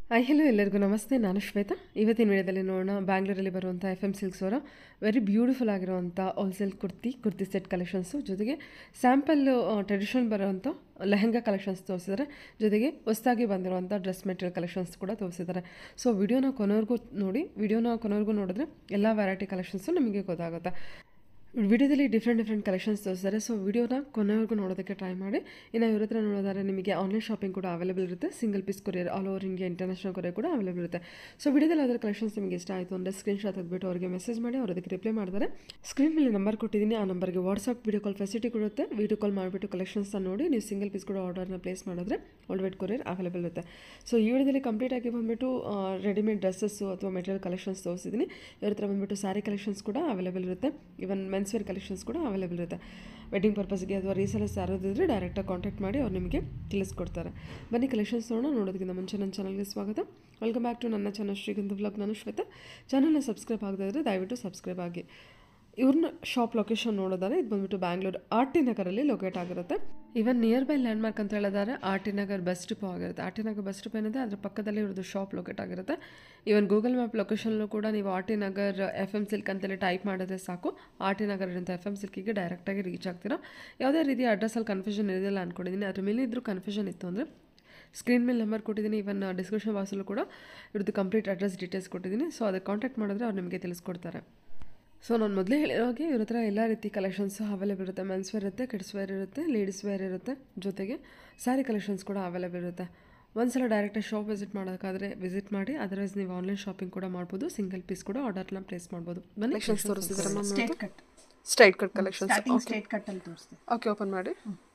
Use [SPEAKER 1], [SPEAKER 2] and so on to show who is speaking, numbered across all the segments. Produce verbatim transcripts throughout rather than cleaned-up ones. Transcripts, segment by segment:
[SPEAKER 1] Hi hello ಎಲ್ಲರಿಗೂ ನಮಸ್ತೆ. ನಾನು ಶ್ವೇತಾ. ಇವತ್ತಿನ ವಿಡಿಯೋದಲ್ಲಿ ನೋಡೋಣ ಬ್ಯಾಂಗ್ಳೂರಲ್ಲಿ ಬರುವಂಥ ಎಫ್ ಎಮ್ ಸಿಲ್ಕ್ಸ್ ಅವರ ವೆರಿ ಬ್ಯೂಟಿಫುಲ್ ಆಗಿರುವಂಥ wholesale kurti kurti set collections, ಜೊತೆಗೆ ಸ್ಯಾಂಪಲ್ ಟ್ರೆಡಿಷನಲ್ ಬರುವಂಥ ಲೆಹಂಗಾ ಕಲೆಕ್ಷನ್ಸ್ ತೋರಿಸಿದ್ದಾರೆ. ಜೊತೆಗೆ ಹೊಸದಾಗಿ ಬಂದಿರುವಂಥ ಡ್ರೆಸ್ ಮೆಟೀರಿಯಲ್ ಕಲೆಕ್ಷನ್ಸ್ ಕೂಡ ತೋರಿಸಿದ್ದಾರೆ. ಸೊ ವಿಡಿಯೋನ ಕೊನೆವರೆಗೂ ನೋಡಿ. ವಿಡಿಯೋನ ಕೊನೆವರೆಗೂ ನೋಡಿದ್ರೆ ಎಲ್ಲ ವೆರೈಟಿ ಕಲೆಕ್ಷನ್ಸು ನಿಮಗೆ ಗೊತ್ತಾಗುತ್ತೆ. ವಿಡಿಯೋದಲ್ಲಿ ಡಿಫ್ರೆಂಟ್ ಡಿಫ್ರೆಂಟ್ ಕಲೆಕ್ಷನ್ಸ್ ತೋರಿಸ್ತಾರೆ. ಸೊ ವಿಡಿಯೋನ ಕೊನೆವರೆಗೂ ನೋಡೋದಕ್ಕೆ ಟ್ರೈ ಮಾಡಿ. ಇನ್ನು ಇವ್ರ ಹತ್ರ ನೋಡೋದಾದ್ರೆ ನಿಮಗೆ ಆನ್ಲೈನ್ ಶಾಪಿಂಗ್ ಕೂಡ ಅವೈಲೇಬಲ್ ಇರುತ್ತೆ. Single piece courier all over India international courier ಕೂಡ ಅವೈಲೇಬಲ್ ಇರುತ್ತೆ. ಸೊ ವಿಡಿಯೋದಲ್ಲಿ ಅದರ ಕಲೆಕ್ಷನ್ಸ್ ನಿಮಗೆ ಇಷ್ಟ ಆಯಿತು ಅಂದರೆ ಸ್ಕ್ರೀನ್ ಶಾಟ್ ತೆಗೆದುಬಿಟ್ಟು ಅವರಿಗೆ ಮೆಸೇಜ್ ಮಾಡಿ ಅವ್ರು ಅದಕ್ಕೆ ರಿಪ್ಲೈ ಮಾಡ್ತಾರೆ. ಸ್ಕ್ರೀನ್ ಮೇಲೆ ನಂಬರ್ ಕೊಟ್ಟಿದ್ದೀನಿ, ಆ ನಂಬರ್ಗೆ ವಾಟ್ಸಪ್ ವಿಡಿಯೋ ಕಾಲ್ ಫೆಸಿಲಿಟಿ ಕೊಡುತ್ತೆ. ವಿಡಿಯೋ ಕಾಲ್ ಮಾಡಿಬಿಟ್ಟು ಕಲೆಕ್ಷನ್ಸ್ನ ನೋಡಿ ನೀವು ಸಿಂಗಲ್ ಪೀಸ್ ಕೂಡ ಆರ್ಡರ್ನ ಪ್ಲೇಸ್ ಮಾಡಿದ್ರೆ ವರ್ಲ್ಡ್ ವೈಡ್ ಕೊರಿಯರ್ ಅವೈಲೇಬಲ್ ಇರುತ್ತೆ. ಸೊ ಈ ವಿಡಿಯೋದಲ್ಲಿ ಕಂಪ್ಲೀಟಾಗಿ ಬಂದುಬಿಟ್ಟು ರೆಡಿಮೇಡ್ ಡ್ರೆಸ್ಸಸ್ಸು ಅಥವಾ ಮೆಟೀರಿಯಲ್ ಕಲೆಕ್ಷನ್ಸ್ ತೋರಿಸಿದ್ದೀನಿ. ಇವ್ರ ಹತ್ರ ಬಂದುಬಿಟ್ಟು ಸ್ಯಾರಿ ಕಲೆಕ್ಷನ್ಸ್ ಕೂಡ ಅವೈಲೇಬಲ್ ಇರುತ್ತೆ. ಇವನ್ ಮೆನ್ಸ್ ವೇರ್ ಕಲೆಕ್ಷನ್ಸ್ ಕೂಡ ಅವೈಲೇಬಲ್ ಇರುತ್ತೆ. ವೆಡ್ಡಿಂಗ್ ಪರ್ಪಸ್ಗೆ ಅಥವಾ ರೀಸೆಲರ್ಸ್ ಯಾರಾದಿದ್ರೆ ಡೈರೆಕ್ಟಾಗಿ ಕಾಂಟ್ಯಾಕ್ಟ್ ಮಾಡಿ ಅವ್ರು ನಿಮಗೆ ತಿಳಿಸ್ಕೊಡ್ತಾರೆ. ಬನ್ನಿ ಕಲೆಕ್ಷನ್ಸ್ ನೋಡೋಣ. ನೋಡೋದಕ್ಕಿಂತ ಮುಂಚೆ ನನ್ನ ಚಾನಲ್ಗೆ ಸ್ವಾಗತ. ವೆಲ್ಕಮ್ ಬ್ಯಾಕ್ ಟು ನನ್ನ ಚಾನಲ್ ಶ್ರೀಗಂಧ ವ್ಲಾಗ್. ನಾನು ಶ್ವೇತಾ. ಚಾನಲ್ನ ಸಬ್ಸ್ಕ್ರೈಬ್ ಆಗದೇ ಇದ್ದರೆ ದಯವಿಟ್ಟು ಸಬ್ಸ್ಕ್ರೈಬ್ ಆಗಿ. ಇವ್ರನ್ನ ಶಾಪ್ ಲೊಕೇಶನ್ ನೋಡೋದಾದ್ರೆ ಇದು ಬಂದುಬಿಟ್ಟು ಬ್ಯಾಂಗ್ಳೂರು ಆರ್ ಟಿ ನಗರಲ್ಲಿ ಲೊಕೇಟ್ ಆಗಿರುತ್ತೆ. Even near by land ಅಂತ ಹೇಳಿದರೆ R T Nagar bus depot ಆಗಿರುತ್ತೆ. R T Nagar bus depot ಏನಿದೆ ಅದರ ಪಕ್ಕದಲ್ಲಿ ಇವ್ರದ್ದು ಶಾಪ್ ಲೊಕೇಟ್ ಆಗಿರುತ್ತೆ. ಇವನ್ ಗೂಗಲ್ ಮ್ಯಾಪ್ ಲೊಕೇಶನ್ಲೂ ಕೂಡ ನೀವು R T Nagar F M silk ಅಂತೇಳಿ ಟೈಪ್ ಮಾಡಿದ್ರೆ ಸಾಕು, ಆರ್ ಟಿ ನಗರದಿಂದ ಎಫ್ ಎಮ್ ಸಿಲ್ಕಿಗೆ ಡೈರೆಕ್ಟಾಗಿ ರೀಚ್ ಆಗ್ತೀರಾ. ಯಾವುದೇ ರೀತಿಯ ಅಡ್ರೆಸ್ಸಲ್ಲಿ ಕನ್ಫ್ಯೂಷನ್ ಇರೋದಿಲ್ಲ ಅಂದ್ಕೊಂಡಿದ್ದೀನಿ. ಅದ್ರ ಮೇಲೆ ಇದ್ರೂ ಕನ್ಫ್ಯೂಷನ್ ಇತ್ತು ಅಂದರೆ ಸ್ಕ್ರೀನ್ ಮೇಲೆ ನಂಬರ್ ಕೊಟ್ಟಿದ್ದೀನಿ. ಇವನ್ ಡಿಸ್ಕ್ರಿಪ್ಷನ್ ಬಾಕ್ಸಲ್ಲೂ ಕೂಡ ಇವ್ರದ್ದು ಕಂಪ್ಲೀಟ್ ಅಡ್ರೆಸ್ ಡೀಟೇಲ್ಸ್ ಕೊಟ್ಟಿದ್ದೀನಿ. ಸೊ ಅದಕ್ಕೆ ಕಾಂಟ್ಯಾಕ್ಟ್ ಮಾಡಿದ್ರೆ ಅವ್ರು ನಿಮಗೆ ತಿಳಿಸ್ಕೊಡ್ತಾರೆ. ಸೊ ನಾನು ಮೊದಲೇ ಹೇಳಿರೋ ಹಾಗೆ ಇವ್ರ ಹತ್ರ ಎಲ್ಲ ರೀತಿ ಕಲೆಕ್ಷನ್ಸು ಅವೈಲೇಬಲ್ ಇರುತ್ತೆ. ಮೆನ್ಸ್ ವೇರ್ ಇರುತ್ತೆ, ಕಿಡ್ಸ್ ವೇರ್ ಇರುತ್ತೆ, ಲೇಡೀಸ್ ವೇರ್ ಇರುತ್ತೆ, ಜೊತೆಗೆ ಸ್ಯಾರಿ ಕಲೆಕ್ಷನ್ಸ್ ಕೂಡ ಅವೈಲೇಬಲ್ ಇರುತ್ತೆ. ಒಂದ್ಸಲ ಡೈರೆಕ್ಟಾಗಿ ಶಾಪ್ ವಿಸಿಟ್ ಮಾಡೋಕ್ಕಾದರೆ ವಿಸಿಟ್ ಮಾಡಿ. ಅದರ್ವೈಸ್ ನೀವು ಆನ್ಲೈನ್ ಶಾಪಿಂಗ್ ಕೂಡ ಮಾಡ್ಬೋದು. ಸಿಂಗಲ್ ಪೀಸ್ ಕೂಡ ಆರ್ಡರ್ನ ಪ್ಲೇಸ್ ಮಾಡ್ಬೋದು. ಬನ್ನಿ ಕಲೆಕ್ಷನ್ಸ್ ತೋರಿಸಿದ್ರೆ straight cut straight cut collections
[SPEAKER 2] straight cut ಅಲ್ಲಿ ತೋರಿಸ್ತೀನಿ.
[SPEAKER 1] ಓಕೆ, ಓಪನ್ ಮಾಡಿ.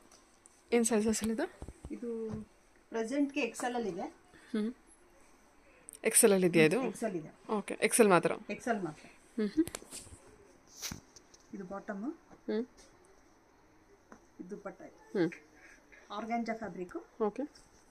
[SPEAKER 1] ಏನು ಸೈಜಸಲ್ಲಿದೆ
[SPEAKER 2] ಇದು ಪ್ರೆಸೆಂಟ್ಗೆ ಎಕ್ಸೆಲ್ ಅಲ್ಲಿ ಇದೆ.
[SPEAKER 1] ಹ್ಞೂ ಎಕ್ಸೆಲ್ ಅಲ್ಲಿ ಇದೆಯಾ ಇದು?
[SPEAKER 2] ಎಕ್ಸೆಲ್ ಇದೆ.
[SPEAKER 1] ಓಕೆ, ಎಕ್ಸೆಲ್ ಮಾತ್ರ.
[SPEAKER 2] ಎಕ್ಸೆಲ್ ಮಾತ್ರ.
[SPEAKER 1] ಹ್ಞೂ ಹ್ಞೂ
[SPEAKER 2] ಇದು ಬಾಟಮ್.
[SPEAKER 1] ಹ್ಞೂ
[SPEAKER 2] ಇದು ದುಪ್ಪಟ್ಟ.
[SPEAKER 1] ಹ್ಞೂ
[SPEAKER 2] organza fabric.
[SPEAKER 1] Okay,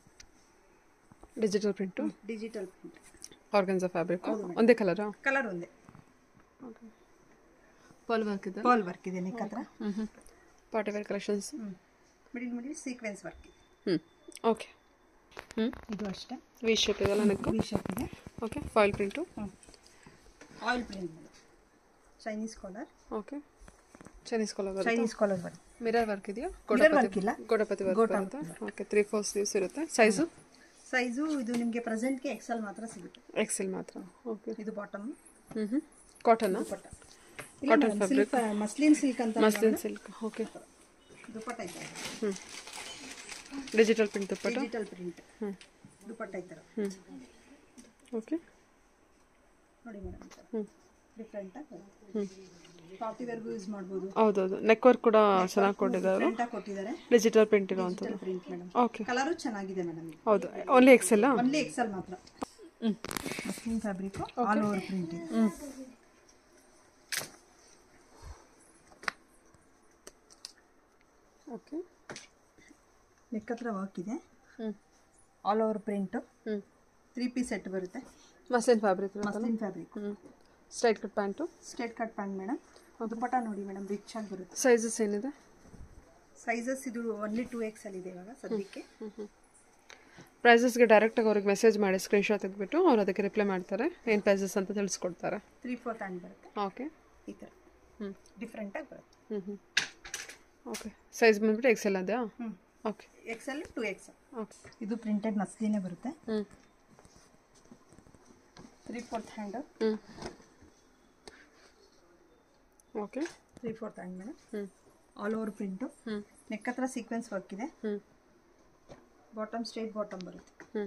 [SPEAKER 1] digital print.
[SPEAKER 2] Digital print
[SPEAKER 1] organza fabric. ಒಂದೇ ಕಲರಾ?
[SPEAKER 2] ಕಲರ್ ಒಂದೇ.
[SPEAKER 1] ಓಕೆ, ಪರ್ಲ್ ವರ್ಕ್ ಇದೆ.
[SPEAKER 2] ಪರ್ಲ್ ವರ್ಕ್ ಇದೆ ನೆಕ್ ಹತ್ರ.
[SPEAKER 1] ಹ್ಞೂ ಹ್ಞೂ ಪಾರ್ಟಿ ವೇರ್ ಕಲೆಕ್ಷನ್ಸ್.
[SPEAKER 2] ಹ್ಞೂ ಮಿಡಿಲ್ ಮಿಡಿಲ್ ಸೀಕ್ವೆನ್ಸ್ ವರ್ಕ್ ಇದೆ.
[SPEAKER 1] ಹ್ಞೂ ಓಕೆ. ಹ್ಞೂ
[SPEAKER 2] ಇದು ಅಷ್ಟೇ
[SPEAKER 1] ವಿ ಶೇಪ್ ಇದೆಲ್ಲ ನೆಕ್.
[SPEAKER 2] ವಿ ಶೇಪ್ ಇದೆ.
[SPEAKER 1] Okay, foil print.
[SPEAKER 2] ಹ್ಞೂ ಆಯಿಲ್ ಪ್ರಿಂಟ್ ಇದೆ. Chinese collar.
[SPEAKER 1] Okay, Chinese collar ಬರುತ್ತೆ.
[SPEAKER 2] ಚೈನೀಸ್ ಕಾಲರ್ ಬರುತ್ತೆ.
[SPEAKER 1] ಮಿರರ್ ವರ್ಕ್ ಇದೆಯಾ?
[SPEAKER 2] ಮಿರರ್ ವರ್ಕ್ ಇಲ್ಲ,
[SPEAKER 1] ಗೋಡಪತಿ ವರ್ಕ್ ಬರುತ್ತೆ. ಓಕೆ, ತ್ರೀ ಫೋರ್ ಸ್ಲೀವ್ಸ್ ಇರುತ್ತೆ. ಸೈಜು
[SPEAKER 2] ಸೈಜು ಇದು ನಿಮಗೆ ಪ್ರೆಸೆಂಟ್ಗೆ ಎಕ್ಸೆಲ್ ಮಾತ್ರ ಸಿಗುತ್ತೆ.
[SPEAKER 1] ಎಕ್ಸೆಲ್ ಮಾತ್ರ. ಓಕೆ,
[SPEAKER 2] ಇದು ಬಾಟಮ್.
[SPEAKER 1] ಹ್ಞೂ ಹ್ಞೂ cotton
[SPEAKER 2] dupatta. Cotton fabric. Muslin silk ಅಂತ.
[SPEAKER 1] Muslin silk. ಓಕೆ,
[SPEAKER 2] ದುಪ್ಪಟ್ಟ ಇದೆ.
[SPEAKER 1] ಹ್ಞೂ digital print dupatta.
[SPEAKER 2] Digital print.
[SPEAKER 1] ಹ್ಞೂ
[SPEAKER 2] ದುಪ್ಪಟ್ಟ ಈ ಥರ.
[SPEAKER 1] ಹ್ಞೂ ಓಕೆ
[SPEAKER 2] ನೋಡಿ ಮೇಡಮ್, ಈ ಥರ
[SPEAKER 1] ಹ್ಞೂ
[SPEAKER 2] ಡಿಫ್ರೆಂಟ್ ಆಗಿ.
[SPEAKER 1] ಹ್ಞೂ
[SPEAKER 2] ಪಾರ್ಟಿ ವೇರ್ಗೂ ಯೂಸ್ ಮಾಡ್ಬೋದು.
[SPEAKER 1] ಹೌದೌದು, ನೆಕ್ ವರ್ಕ್ ಕೂಡ ಚೆನ್ನಾಗಿ ಕೊಟ್ಟಿದ್ದಾರೆ.
[SPEAKER 2] ಪ್ರಿಂಟ್ ಕೊಟ್ಟಿದ್ದಾರೆ.
[SPEAKER 1] ಡಿಜಿಟಲ್ ಪ್ರಿಂಟ್ ಇರುವಂಥದ್ದು.
[SPEAKER 2] Print madam.
[SPEAKER 1] ಓಕೆ,
[SPEAKER 2] ಕಲರು ಚೆನ್ನಾಗಿದೆ ಮೇಡಮ್.
[SPEAKER 1] ಹೌದು, ಓನ್ಲಿ ಎಕ್ಸೆಲ್.
[SPEAKER 2] ಓನ್ಲಿ ಎಕ್ಸೆಲ್ ಮಾತ್ರ.
[SPEAKER 1] ಹ್ಞೂ
[SPEAKER 2] muslin fabric all over print ಇದೆ.
[SPEAKER 1] ಹ್ಞೂ ಓಕೆ,
[SPEAKER 2] ನೆಕ್ ಹತ್ರ ವರ್ಕ್ ಇದೆ.
[SPEAKER 1] ಹ್ಞೂ
[SPEAKER 2] ಆಲ್ ಓವರ್ ಪ್ರಿಂಟ್.
[SPEAKER 1] ಹ್ಞೂ
[SPEAKER 2] ತ್ರೀ ಪೀಸ್ ಸೆಟ್ ಬರುತ್ತೆ.
[SPEAKER 1] Muslin fabric.
[SPEAKER 2] Muslin fabric.
[SPEAKER 1] ಹ್ಞೂ straight cut pant.
[SPEAKER 2] Straight cut pant madam. Dupatta ನೋಡಿ ಮೇಡಮ್, ರಿಚ್ ಆಗಿ ಬರುತ್ತೆ.
[SPEAKER 1] ಸೈಜಸ್ ಏನಿದೆ?
[SPEAKER 2] ಸೈಜಸ್ ಇದು ಒನ್ಲಿ ಟೂ ಎಕ್ಸ್ ಅಲ್ಲಿ ಇದೆ ಇವಾಗ ಸದ್ಯಕ್ಕೆ.
[SPEAKER 1] ಹ್ಞೂ ಹ್ಞೂ ಪ್ರೈಸಸ್ಗೆ ಡೈರೆಕ್ಟಾಗಿ ಅವ್ರಿಗೆ ಮೆಸೇಜ್ ಮಾಡಿ ಸ್ಕ್ರೀನ್ಶಾಟ್ ತೆಗೆದುಬಿಟ್ಟು ಅವ್ರು ಅದಕ್ಕೆ ರಿಪ್ಲೈ ಮಾಡ್ತಾರೆ. ಏನು ಪ್ರೈಸಸ್ ಅಂತ ತಿಳಿಸ್ಕೊಡ್ತಾರೆ.
[SPEAKER 2] ತ್ರೀ ಫೋರ್ತ್ ಹ್ಯಾಂಡ್ ಬರುತ್ತೆ.
[SPEAKER 1] ಓಕೆ,
[SPEAKER 2] ಈ ಥರ
[SPEAKER 1] ಹ್ಞೂ
[SPEAKER 2] ಡಿಫ್ರೆಂಟಾಗಿ ಬರುತ್ತೆ.
[SPEAKER 1] ಹ್ಞೂ ಹ್ಞೂ ಓಕೆ, ಸೈಜ್ ಬಂದುಬಿಟ್ಟು ಎಕ್ಸೆಲ್ ಅದೆಯಾ?
[SPEAKER 2] ಹ್ಞೂ
[SPEAKER 1] okay,
[SPEAKER 2] XL to X.
[SPEAKER 1] Okay,
[SPEAKER 2] ಇದು ಪ್ರಿಂಟೆಡ್ ಮಸ್ಲಿನೇ ಬರುತ್ತೆ.
[SPEAKER 1] ಹ್ಞೂ
[SPEAKER 2] ತ್ರೀ ಫೋರ್ತ್ ಹ್ಯಾಂಡ್.
[SPEAKER 1] ಹ್ಞೂ okay,
[SPEAKER 2] three fourth hand madam.
[SPEAKER 1] ಹ್ಞೂ
[SPEAKER 2] ಆಲ್ ಓವರ್ ಪ್ರಿಂಟು.
[SPEAKER 1] ಹ್ಞೂ
[SPEAKER 2] ನೆಕ್ ಹತ್ರ ಸೀಕ್ವೆನ್ಸ್ ವರ್ಕ್ ಇದೆ.
[SPEAKER 1] ಹ್ಞೂ
[SPEAKER 2] ಬಾಟಮ್ ಸ್ಟ್ರೇಟ್ ಬಾಟಮ್ ಬರುತ್ತೆ.
[SPEAKER 1] ಹ್ಞೂ